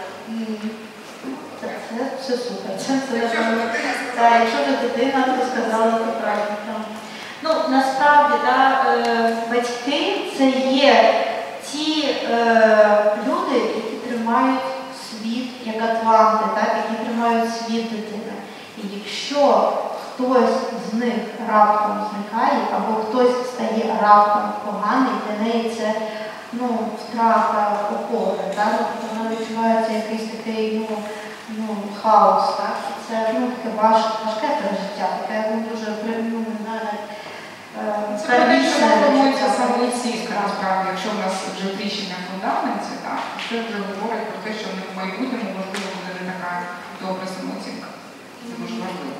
Це супер. Це Якщо ж напевно. дитина Так, сказала, якщо ж дитина, то сказала, то правильно. Ну, насправді, батьки це є ті люди, які тримають світ, як атланти, так, які тримають світ дитини. І якщо хтось з них раптом зникає, або хтось стає раптом поганий, для неї це втрата опори, так? Вона відчувається якийсь такий хаос, так? І це таке важке пережиття, таке дуже це про те, що не формується самооцінка, насправді, якщо в нас вже тріщина в фундаменті, так, це вже говорить про те, що в майбутньому, можливо, буде не така добра самооцінка. Це дуже важливо.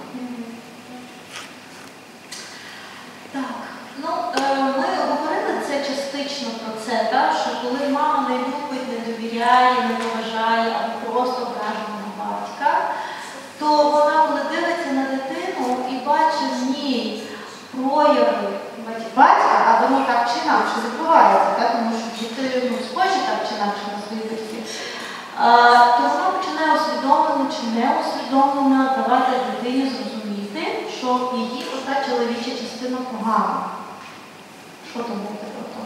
Так, ми говорили це частично про це, так, що коли мама не любить, не довіряє, не поважає, або просто ображена батька, то вона, коли дивиться на дитину і бачить в ній прояви батька, а воно так чи інакше відбувається, так, тому що діти схожі так чи інакше на свої батьків, то вона починає усвідомлено чи не усвідомлено давати дитині зрозуміти, що її ота чоловіча частина погана. Що думаєте про то?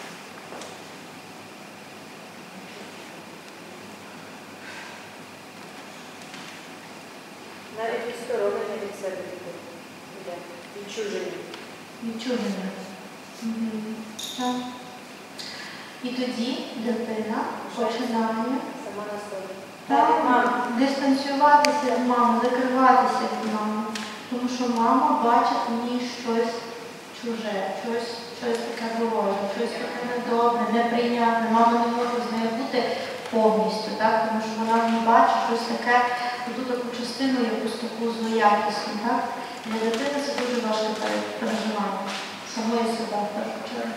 Навіть відсторонення від себе йде. Відчуження. Відчуження. Так. І тоді дитина починає Сама на собі. дистанціюватися від мами, закриватися від мами. Тому що мама бачить в ній щось чуже, щось таке вороже, щось таке недобре, неприйнятне. Мама не може з нею бути повністю, так? Тому що вона в ній бачить щось таке, ту таку частину, якусь таку злоякісну. Так? Для дитини це дуже важке переживання. Самої себе в першу чергу.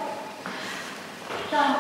Так.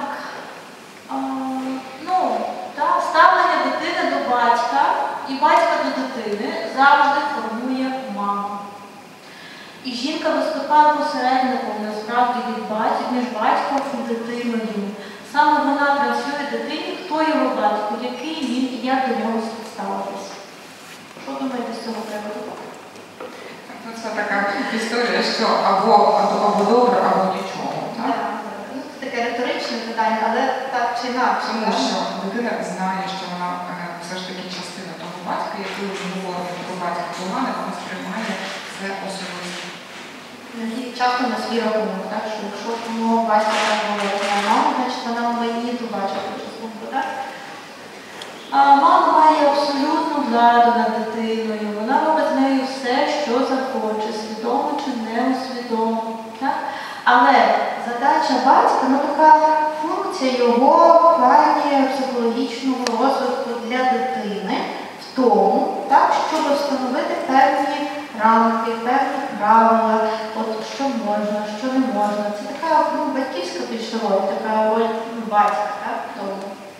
Ставлення дитини до батька і батька до дитини завжди формує мама. І жінка виступає посередником, насправді, між батьком і дитиною. Саме вона транслює дитині, хто його батько, який він і як до нього слід ставитися. Що думаєте з цього приводу? Це така історія, що або добре, або нічого. Це таке риторичне питання, але так чи інакше. Тому що дитина знає, що вона все ж таки частина того батька, який говорить про батька погане, вона сприймає це особисто. Часто на свій рахунок, так? Що якщо мого батька так говорить на маму, значить вона мені ту бачить частинку, так? А мама має абсолютну владу над дитиною, вона робить з нею все, що захоче, свідомо чи неусвідомо. Так? Але задача батька, така функція його в плані психологічного розвитку для дитини в тому, так, щоб встановити певні рамки, певні правила, що можна, що не можна. Це така батьківська більше роль, така роль батька, так, в тому.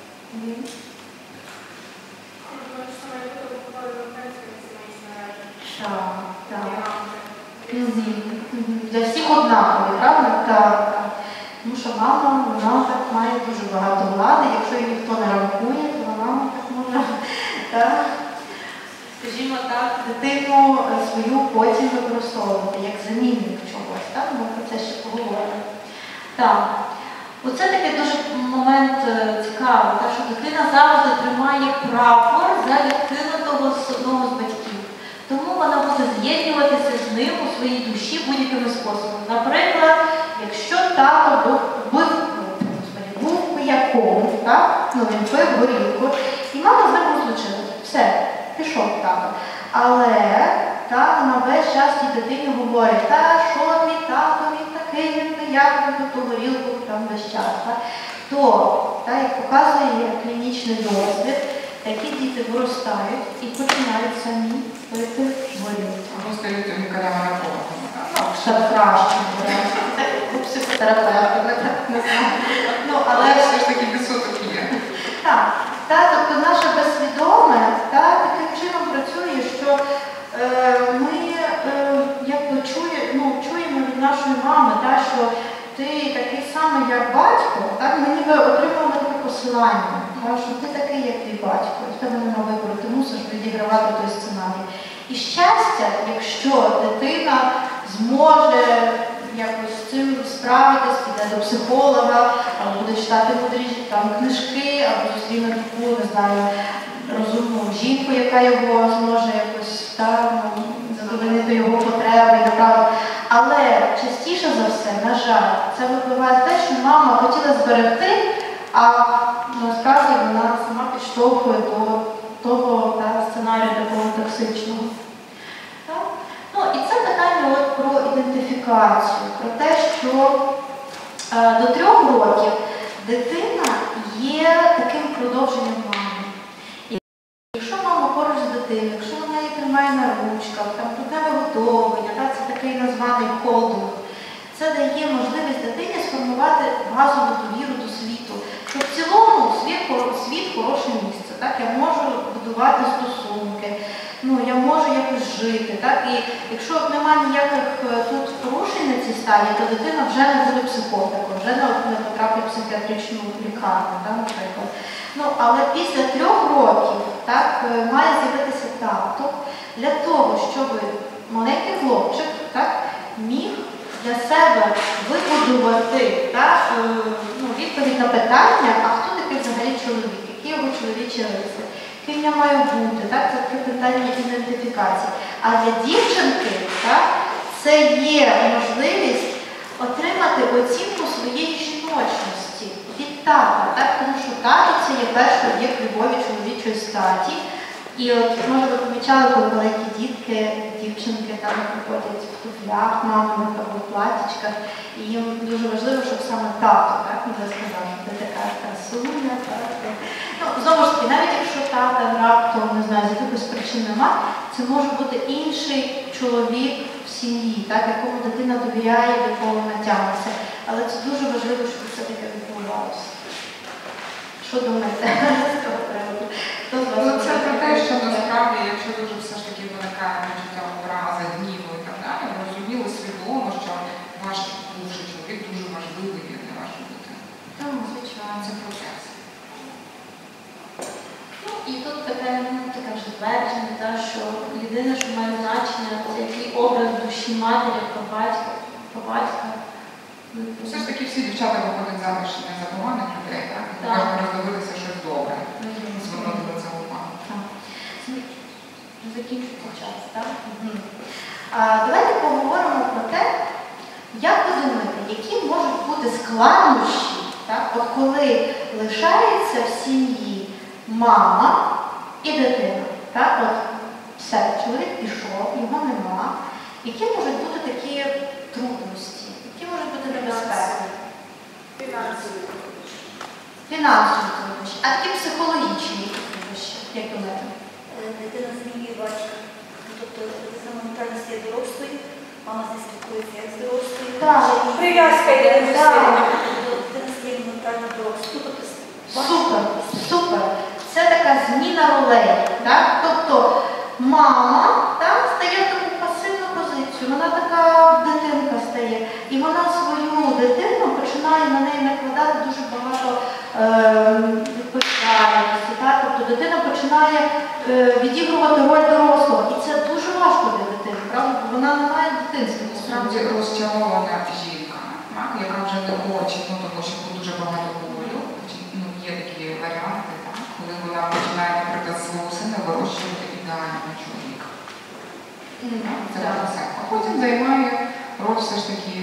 Для всіх однакові, правда? Так. Тому що мама, вона так має дуже багато влади, якщо її ніхто не рамкує, то мама так може, скажімо так, дитину свою потім використовувати, як замінник чогось, так? Ми про це ще поговоримо. Так. Оце такий дуже момент цікавий, так, що дитина завжди тримає прапор за відкинутого з одного з батьків. Тому вона буде з'єднуватися з ним у своїй душі будь-якими способами. Наприклад, якщо тато був ніякому, так? Ну, він пив горілку, і мама з ним розлучилася. Все, пішов тато. Але вона весь час тій дитині говорить, що твій тато, він такий, він ніяк, він ту горілку там весь час. То, як показує клінічний досвід, такі діти виростають і починають самі пити горілку. Або стають лікарями-наркологами. Ще краще, у психотерапевта, не знаю. Але все ж таки відсоток є. Так, тобто наше безсвідоме таким чином працює, що ми чуємо від нашої мами, що ти такий самий, як батько, ми ніби отримуємо таке посилання, що ти такий, як твій батько, і в тебе нема вибору, ти мусиш відігравати той сценарій. І щастя, якщо дитина зможе якось з цим справитись, піде до психолога, або буде читати мудрі книжки, або зустріне таку, не знаю, розумну жінку, яка його зможе якось задовольнити його потреби і направити. Але частіше за все, на жаль, це випливає те, що мама хотіла зберегти, а насправді вона сама підштовхує до того сценарію такого токсичного. І це питання про ідентифікацію, про те, що до 3 років дитина є таким продовженням мами. Якщо мама поруч з дитиною, якщо вона її тримає на ручках, грудне вигодовування, це такий названий холдинг, це дає можливість дитині сформувати базову довіру до світу, що в цілому світ хороше місце. Я можу будувати стосунки, я можу якось жити. І якщо немає ніяких тут порушень на цій стадії, то дитина вже не буде психотиком, вже не потрапить в психіатричну лікарню, наприклад. Але після 3 років має з'явитися тато для того, щоб маленький хлопчик міг для себе вибудувати відповідь на питання, а хто такий взагалі чоловік, які його чоловічі риси, ким я маю бути, це таке питання ідентифікації. А для дівчинки це є можливість отримати оцінку своєї жіночності від тата, тому що тато це є перший об'єкт любові чоловічої статі. І може ви помічали, коли маленькі дітки, дівчинки приходять в туфлях, маминих або в платічках, і їм дуже важливо, щоб саме тато мені сказав, що ти така красуня. Знову ж таки, навіть якщо тата раптом, не знаю, з якихось причин нема, це може бути інший чоловік в сім'ї, якому дитина довіряє, до якого вона тягнеться. Але це дуже важливо, щоб це таке відбувалося. Що думаєте з цього приводу? Це про те, що насправді, якщо дуже все ж таки виникає почуття образи, гніву і так далі, ви розуміли свідомо, що ваш бувший чоловік дуже важливий для вашої дитини. Так, звичайно. Це процес. І тут таке вже твердження, що єдине, що має значення, це який образ душі матері про батька. Все ж таки всі дівчата виходять заміж не за поганих людей, можна роздивитися щось добре, звернути на це увагу. Закінчується час, так? Давайте поговоримо про те, як ви думаєте, які можуть бути складнощі, коли лишається в сім'ї мама і дитина. Все, чоловік пішов, його нема. Які можуть бути такі трудності? Які можуть бути небезпеки? Фінансові труднощі. А такі психологічні труднощі, як думаєте? Дитина змінює батька. Тобто дитина моментально стає дорослою, мама не спілкується як з дорослою. Прив'язка йде до Дитина стає моментально дорослою. Супер. Це така зміна ролей. Тобто мама стає в таку пасивну позицію, вона така дитинка стає. І вона свою дитину починає на неї накладати дуже багато відповідальності. Тобто дитина починає відігрувати роль дорослого. І це дуже важко для дитини, правда? Бо вона не має дитинства. Насправді розчарована жінка, яка вже не хоче, тому що дуже багато болю. Є такі варіанти, коли вона починає, наприклад, свого сина вирощувати ідеального чоловіка. Це все. А потім займає роль все ж таки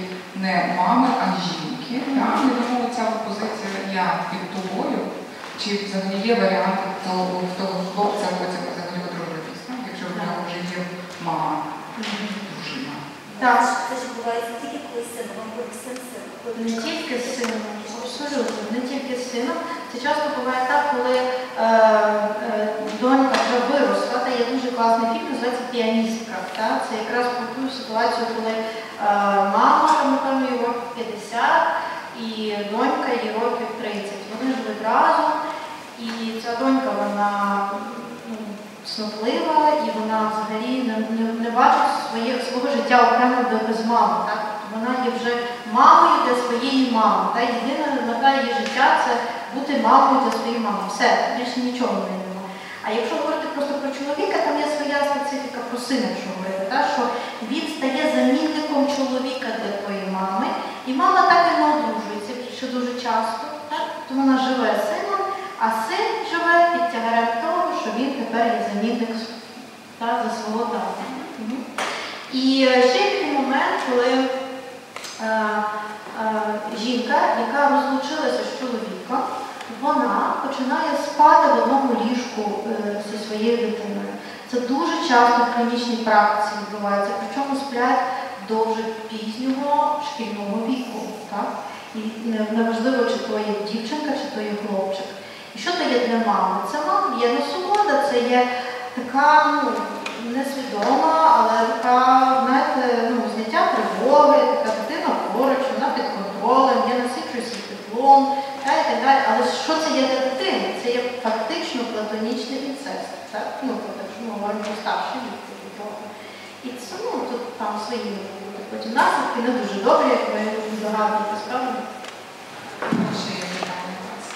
не мами, а жінки. Так? Я думаю, ця позиція я під тобою. Чи взагалі є варіанти того хлопця, потім взагалі одружитись, якщо в нього вже є мама, дружина? Так. Це ж відбувається тільки коли син, вам буде син. Не тільки з сином, абсолютно, не тільки з сином. Це часто буває так, коли донька вже виросла, та є дуже класний фільм, називається «Піаністка». Та? Це якраз про ту ситуацію, коли мама, напевно, їй років 50, і донька їй років 30. Вони живуть разом, і ця донька, вона цнотлива, і вона взагалі не бачить свого життя окремо без мами. Так? Вона є вже мамою для своєї мами. Та? Єдина мета її життя – це бути мамою для своєї мами. Все, більше нічого не немає. А якщо говорити просто про чоловіка, там є своя специфіка про сина, якщо говорити, так? Що він стає замінником чоловіка для твоєї мами, і мама так і не одружується, що дуже часто. Так? То вона живе з сином, а син живе під тягарем того, що він тепер є замінник за свого тата. І ще є такий момент, коли жінка, яка розлучилася з чоловіком, вона починає спати в одному ліжку зі своєю дитиною. Це дуже часто в клінічній практиці відбувається, причому сплять до вже пізнього шкільного віку. Так? І неважливо, чи то є дівчинка, чи то є хлопчик. І що це є для мами? Це мама є насолода, це є така, несвідома, але така, знаєте, зняття тривоги, така дитина поруч, вона під контролем, я насичуюся теплом, і так далі. Але що це є для дитини? Це є фактично платонічний інцест. Так? Якщо ми говоримо про старші віки. І це, тут там свої буде. Потім наслідки не дуже добрі, як ви здогадуєте, справді. Ще є питання у вас?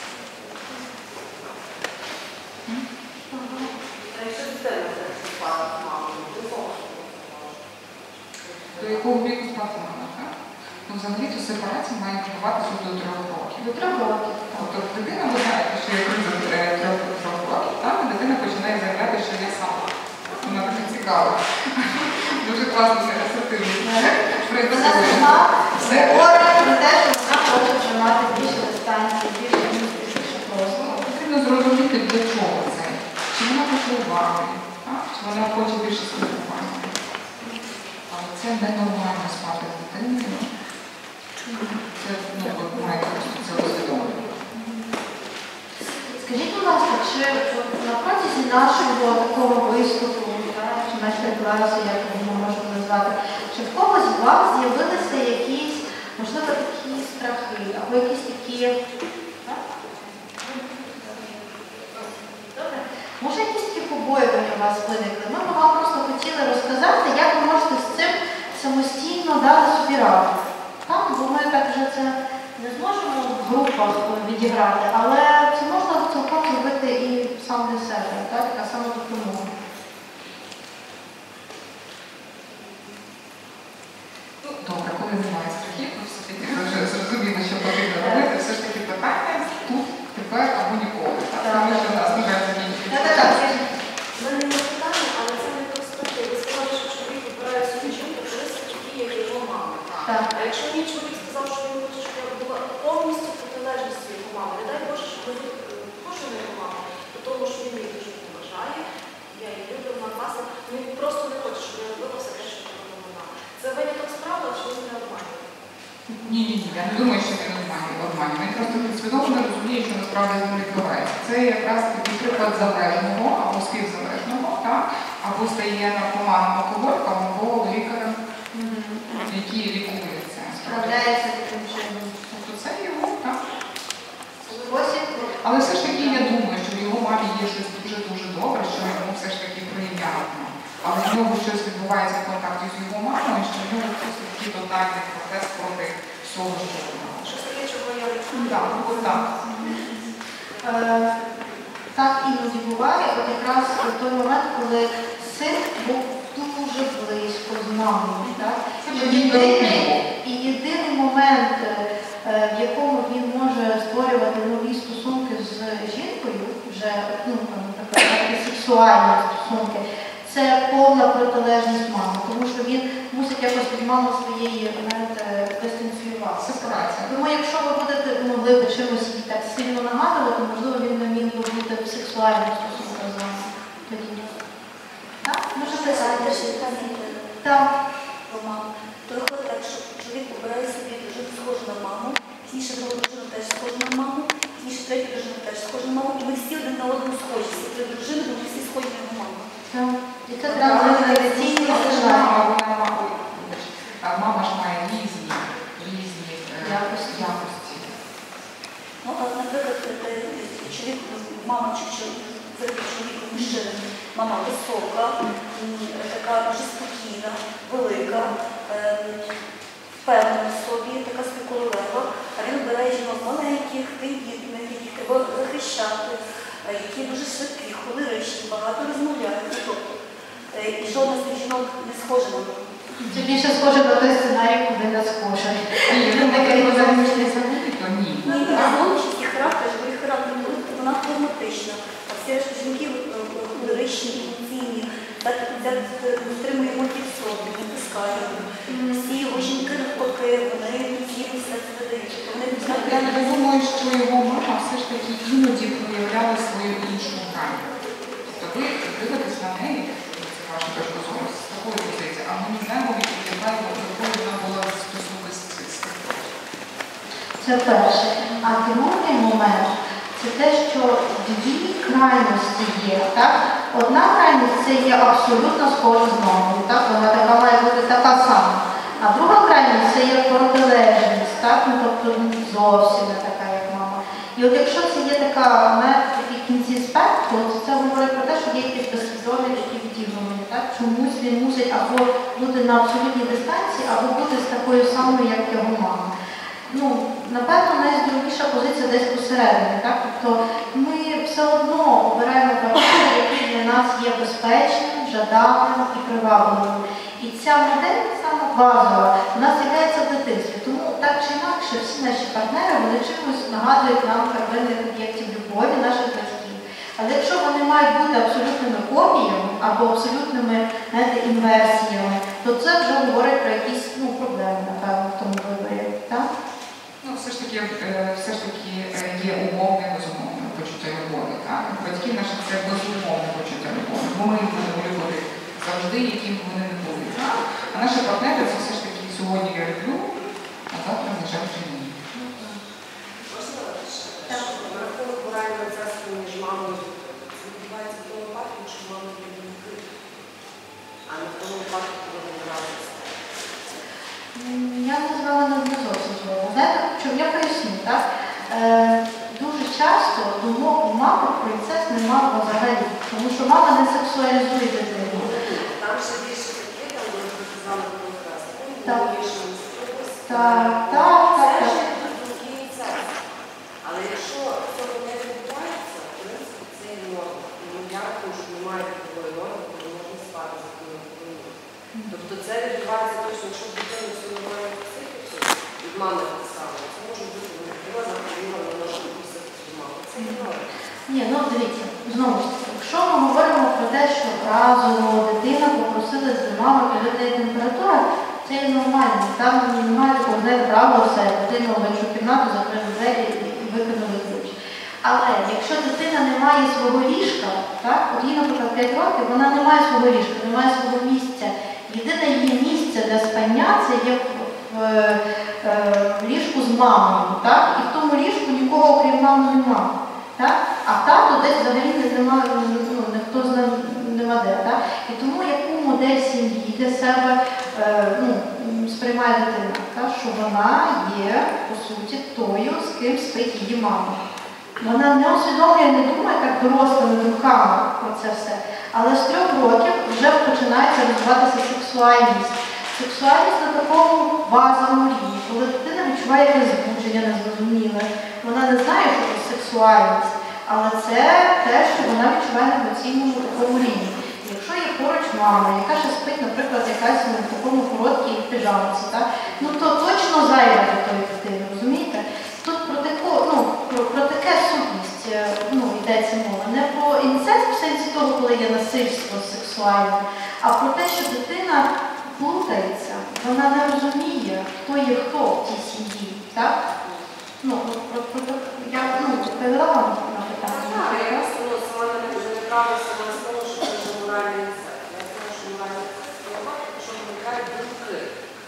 До якого віку спати мама, так? Взагалі-то сепарація має відбуватися до 3 років. До 3 років. Тобто дитина, ви знаєте, що є до 3 років, так? І дитина починає заявляти, що я сама. Вона дуже цікава. Дуже класно, асертивно. Вона сама говорить про те, що вона хоче тримати більше дистанції, більше просто. Потрібно зрозуміти, для чого це. Чи вона хоче уваги, чи вона хоче більше спілкування. Але це ненормально спати з дитиною. Це, має просто це усвідомлення. Скажіть, будь ласка, чи на протязі нашого такого виступу, чи майстер-класу, як його можна назвати, чи в когось з вас з'явилися якісь, можливо, такі страхи, або якісь такі... Добре. Може, якісь такі побоювання у вас виникли? Ми б вам просто хотіли розказати, як ви можете з цим самостійно дати собі раду. Так? Бо ми так вже це не зможемо в групах відіграти, але це можна цілком зробити і сам для себе, так? Така самодопомога. Добре, коли немає страхів, то все-таки вже зрозуміло, що потрібно робити. Все ж таки питання тут, тепер або ніколи. Так? Тому що в нас, на жаль, закінчується. У мене не питання, але це не про страхи. Ви сказали, що чоловік вибирає собі жінку, такі, як його мама. Так. А якщо мій чоловік сказав, що він хоче, щоб я була повністю протилежністю його мами, не дай Боже, щоб ми похожі на його маму, до того, що він її дуже поважає, я її люблю, вона класна, він просто не хоче, щоб я робила все те, що робила вона. Це виняток справа, чи він не обманює? Ні, я не думаю, що він обманює. Він просто підсвідомо не розуміє, що насправді з ним відбувається. Це якраз такий приклад залежного або співзалежного, так? Або стає наркоманом алкоголіком, або лікарем, який лікується. Справляється таким чином. Тобто це його, так? Спосіб. Але все ж таки я думаю, що в його мамі є щось дуже-дуже добре, що йому все ж таки приємно. Але в нього щось відбувається в контакті з його мамою, що в нього просто такий тотальний протест проти всього, що вона. Щось таке, чого я Так. Так іноді буває, от якраз в той момент, коли син був дуже близько з мамою. Так? І єдиний момент, в якому він може створювати нові стосунки з жінкою, вже сексуальні стосунки, це повна протилежність мами, тому що він мусить мусить якось від мами своєї, знаєте, дистанціюватися. Сепарація. Тому якщо ви будете могли би чимось їй так сильно нагадувати, можливо, він не міг би бути в сексуальних стосунках з вами. Тоді ні. Так? Може Знаєте, що писати? там Так. про маму. То виходить так, що чоловік обирає собі дружину схожу на маму, пізніше другу дружину теж схожу на маму, пізніше третю дружину теж схожу на маму, і ми всі один на одному схожі. Всі три дружини, бо ми всі схожі на його маму. Так. І це треба традиційні сценарії. Мама ж має різні Якості. Ну, а, наприклад, чоловік, мама чи чоловік мужчина, мама висока, така дуже спокійна, велика, впевнена в собі, така спокойлива, а він обирає жінок маленьких, тендітних, яких треба захищати, які дуже швидкі, холеричні, багато розмовляють. Тобто, і жодна з цих жінок не схожа на мене. Це більше схоже на той сценарій, куди не схоже. Ні. Ні, зовнішність і характер, бо їх характер вона флегматична, а всі решта жінки ліричні, емоційні, стримує емоції в собі, не пускає. Всі його жінки навпаки, вони емоційно все це видають. Я думаю, що його мама все ж таки іноді проявляла свою іншу грань. Тобто ви дивитесь на неї, це ваша точка зору, з такої позиції, а ми не знаємо, якою вона була в стосунку з світом. Це перше. А другий момент – це те, що дві крайності є. Так? Одна крайність – це є абсолютно схожа з мамою. Так? Вона така має бути така сама. А друга крайність – це є протилежність. Так? Ну, тобто зовсім не така, як мама. І от якщо це є така, такі кінці спектру, то це говорить про те, що є якісь безсвідомі такі відігрування. Так? Чомусь він мусить або бути на абсолютній дистанції, або бути з такою самою, як його мама. Ну, напевно, найздоровіша позиція десь посередині. Так? Тобто ми все одно обираємо партнера, який для нас є безпечним, жаданим і привабливим. І ця модель саме базова, вона з'являється в дитинстві. Тому так чи інакше всі наші партнери, вони чимось нагадують нам первинних об'єктів любові наших батьків. Але якщо вони мають бути абсолютними копіями або абсолютними інверсіями, то це вже говорить про якісь проблеми, напевно, в тому виборі. Так? Ну, все ж таки є умовне, безумовне почуття любові. Так? Батьки наші це безумовне почуття любові, бо ми їх будемо любити завжди, яким вони не були. Так? А наші партнери це все ж таки сьогодні я люблю, а завтра, на жаль, вже ні. Рахунок морального царства між мамою відбувається в тому випадку, що мама є відкрита, а не в тому випадку, коли вони гралися. Я назвала не зовсім згодом. Знаєте, чому я поясню, так? Дуже часто думок у мами про інцест нема взагалі, тому що мама не сексуалізує дитину. Там ще більше таке, там ми казали про якраз, Так. більше місцевості. Так. Це ж думки інцест. Але якщо цього не відбувається, в принципі, це є норма. І я рахую, що немає такої норми, коли можна спати за кою. Тобто це відбувається точно, якщо в дитини все нормально в психіці, від мами так само, це може бути вона захворіла, вона може бути психіці мами. Це є норма. Ні, дивіться, знову ж таки, якщо ми говоримо про те, що разово дитина попросилась до мами, коли в неї температура, це є нормально. Там немає такого правила, все, дитину в іншу кімнату, закрили двері і викинули ключ. Але якщо дитина не має свого ліжка, так, от їй, наприклад, 5 років, вона не має свого ліжка, не має свого місця. Єдине її місце для спання – це є в ліжку з мамою. Так? І в тому ліжку нікого, окрім мами, немає. Так? А тато десь взагалі ніхто з ним нема де. Так? І тому яку модель сім'ї для себе сприймає дитина? Так? Що вона є, по суті, тою, з ким спить її мама. Вона не усвідомлює, не думає так дорослими думками про це все. Але з 3 років вже починається розвиватися сексуальність. Сексуальність на такому базовому рівні, коли дитина відчуває якесь збудження незрозуміле. Вона не знає, що це сексуальність, але це те, що вона відчуває на емоційному такому рівні. Якщо є поруч мама, яка ще спить, наприклад, якась в такому короткій піжамці, то точно зайва для тої дитини, розумієте? Тут про таке сутність йдеться мова. Не про інцест в сенсі того, коли є насильство сексуальне, а про те, що дитина плутається, вона не розуміє, хто є хто в цій сім'ї, так? Ну, я відповіла вам на питання. Я сама не правильно сама сказала, що це моральний інсайт. Я знаю, що моральний інсайт, що виникають думки.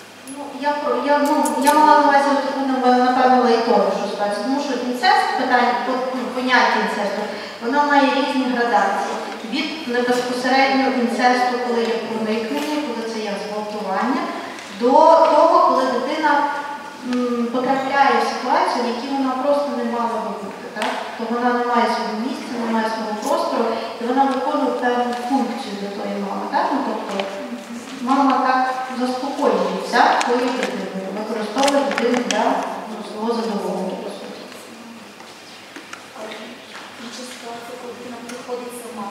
Я мала на увазі, напевно, лайтову ситуацію, тому що інцест, поняття інцесту, воно має різні градації. Від безпосередньо інцесту, коли є проникнення, коли це є зґвалтування, до того, коли дитина потрапляє в ситуацію, в якій вона просто не мала би бути. Так? То вона не має свого місця, не має свого простору, і вона виконує певну функцію для тої мами. Так? Ну, тобто, мама так заспокоюється тою дитиною, використовує дитину для свого задоволення. Інша ситуація, коли дитина приходить сама,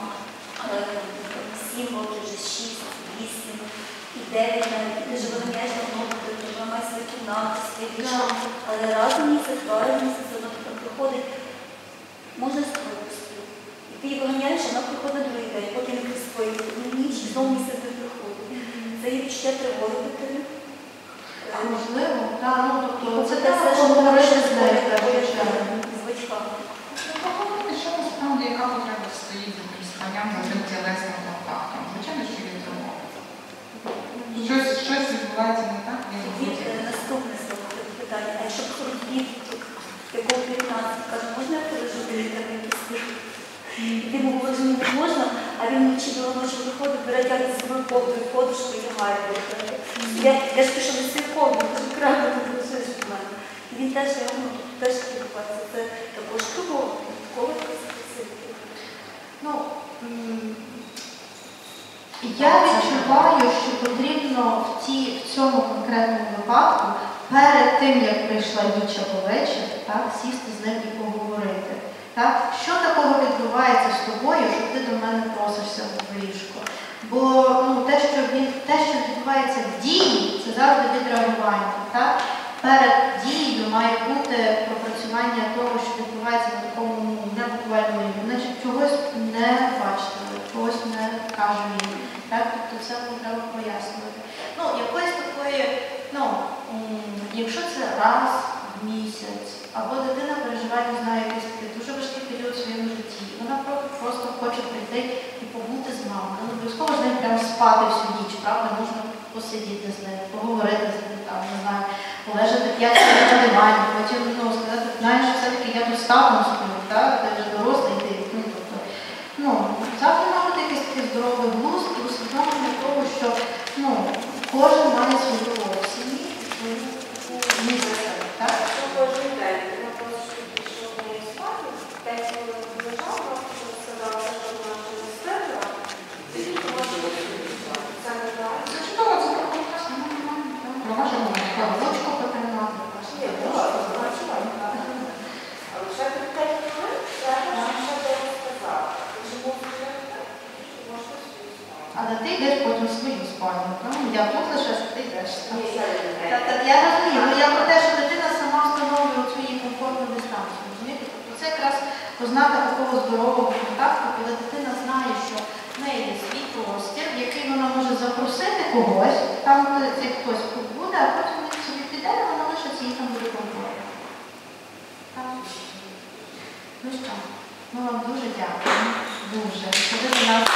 7 років, вже 6, 8 і 9, навіть не живе нежно, вона має свою кімнату, свій ліжко, але раз у місяць, 2 рази в місяць, вона приходить, можна з тобою пустити. І ти її виганяєш, вона приходить на другий день, поки не приспоїть, ніч, знову місяць не приходить. Це є відчуття тривоги дитини. Можливо, так, ну, тобто, Це це те, треба що поговорити з нею, з Ну, батьками. поговорити, що насправді, яка потреба стоїть за тим спанням, за тим тілесним контактом. Звичайно, що він тривога. Щось відбувається не так, як Тоді наступне питання. А якщо приходить підліток, якого 15, каже, можна я пережити літерний спір? І ти йому говориш, ні, не можна, а він вночі до ночі виходить, бере тягне з собою ковдру, подушку і лягає. Я ж пішов від своєї ковдри, кажу, краще ти залишиш від мене. І він теж, теж відбувається. Це також тривога, коли Ну, я відчуваю, що потрібно в цьому конкретному випадку, перед тим, як прийшла Віча по вечір, так, сісти з ним і поговорити. Так? Що такого відбувається з тобою, що ти до мене просишся в ліжко? Бо те, що відбувається в дії, це завжди відреагування. Так? Перед дією має бути пропрацювання того, що відбувається на такому небуквальному рівні. Значить, чогось не бачите, чогось не каже він. Так? Тобто це треба пояснювати. Ну, якоїсь такої, якщо це раз в місяць, або дитина переживає, не знаю, якийсь дуже важкий період в своєму житті, вона просто хоче прийти і побути з мамою. Не обов'язково з нею прямо спати всю ніч, правда? Можна посидіти з нею, поговорити з нею, там, не знаю, полежати 5 хвилин на дивані, потім сказати, знаєш, все-таки я тут ставлю сплю, так? Ти вже дорослий, ти. Завжди має бути якийсь такий здоровий глузд і усвідомлення того, що кожен має свою роль в сім'ї, свою місце, так? Кожен день. Вона просто пішов в неї спати, 5 хвилин лежала, сказала, що вона вже не стерла. Це не так. Це чудово, це прекрасно, нормально. Про ваше мовлення. Ручку потримати. Ні, але ще 5 хвилин, я ще довго сказала. Чому вже можна свою спати? Але ти йдеш потім в свою спальню, так? Я тут лише, що ти йдеш. Ні, я не Я розумію, я про те, що дитина сама встановлює свою комфортну дистанцію, розумієте? Тобто це якраз ознака такого здорового контакту, коли дитина знає, що в неї є свій простір, в який вона може запросити когось, там цей хтось буде, а потім він собі піде, і вона лишиться, їй там буде комфортно. Так. Ну що, ми вам дуже дякуємо. Дуже. Що ви до нас.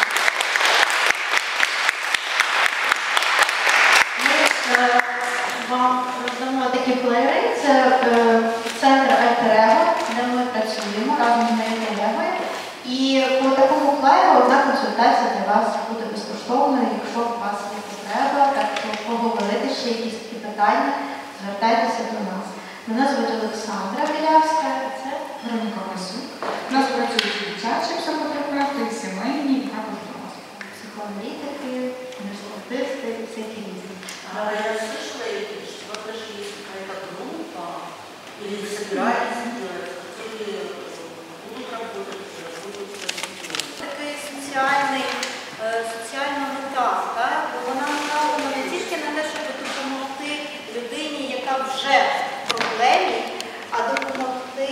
Вам роздамо такі плеєри. Це центр Альтер-Его, де ми працюємо разом з моєю колегою. І по такому плеєру одна консультація для вас буде безкоштовною, якщо у вас є потреба, так що поговорити ще якісь такі питання, звертайтеся до нас. Мене звуть Олександра Білявська, а це Вероніка Васюк. У нас працюють дитячі психотерапевти, і сімейні, і також дорослі. психоаналітики, спортисти і всякі різні. А я слышала, что вот даже есть какая-то группа, или собирались делать, которые будут работать, будут Такий соціальна мета, так? Бо вона направлена не тільки на те, щоб допомогти людині, яка вже в проблемі, а допомогти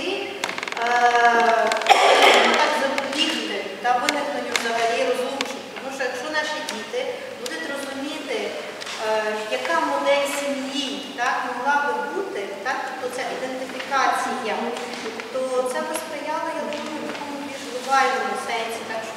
так запобігти та виникненню взагалі розлучень. Тому що якщо наші діти будуть розуміти, стається так, що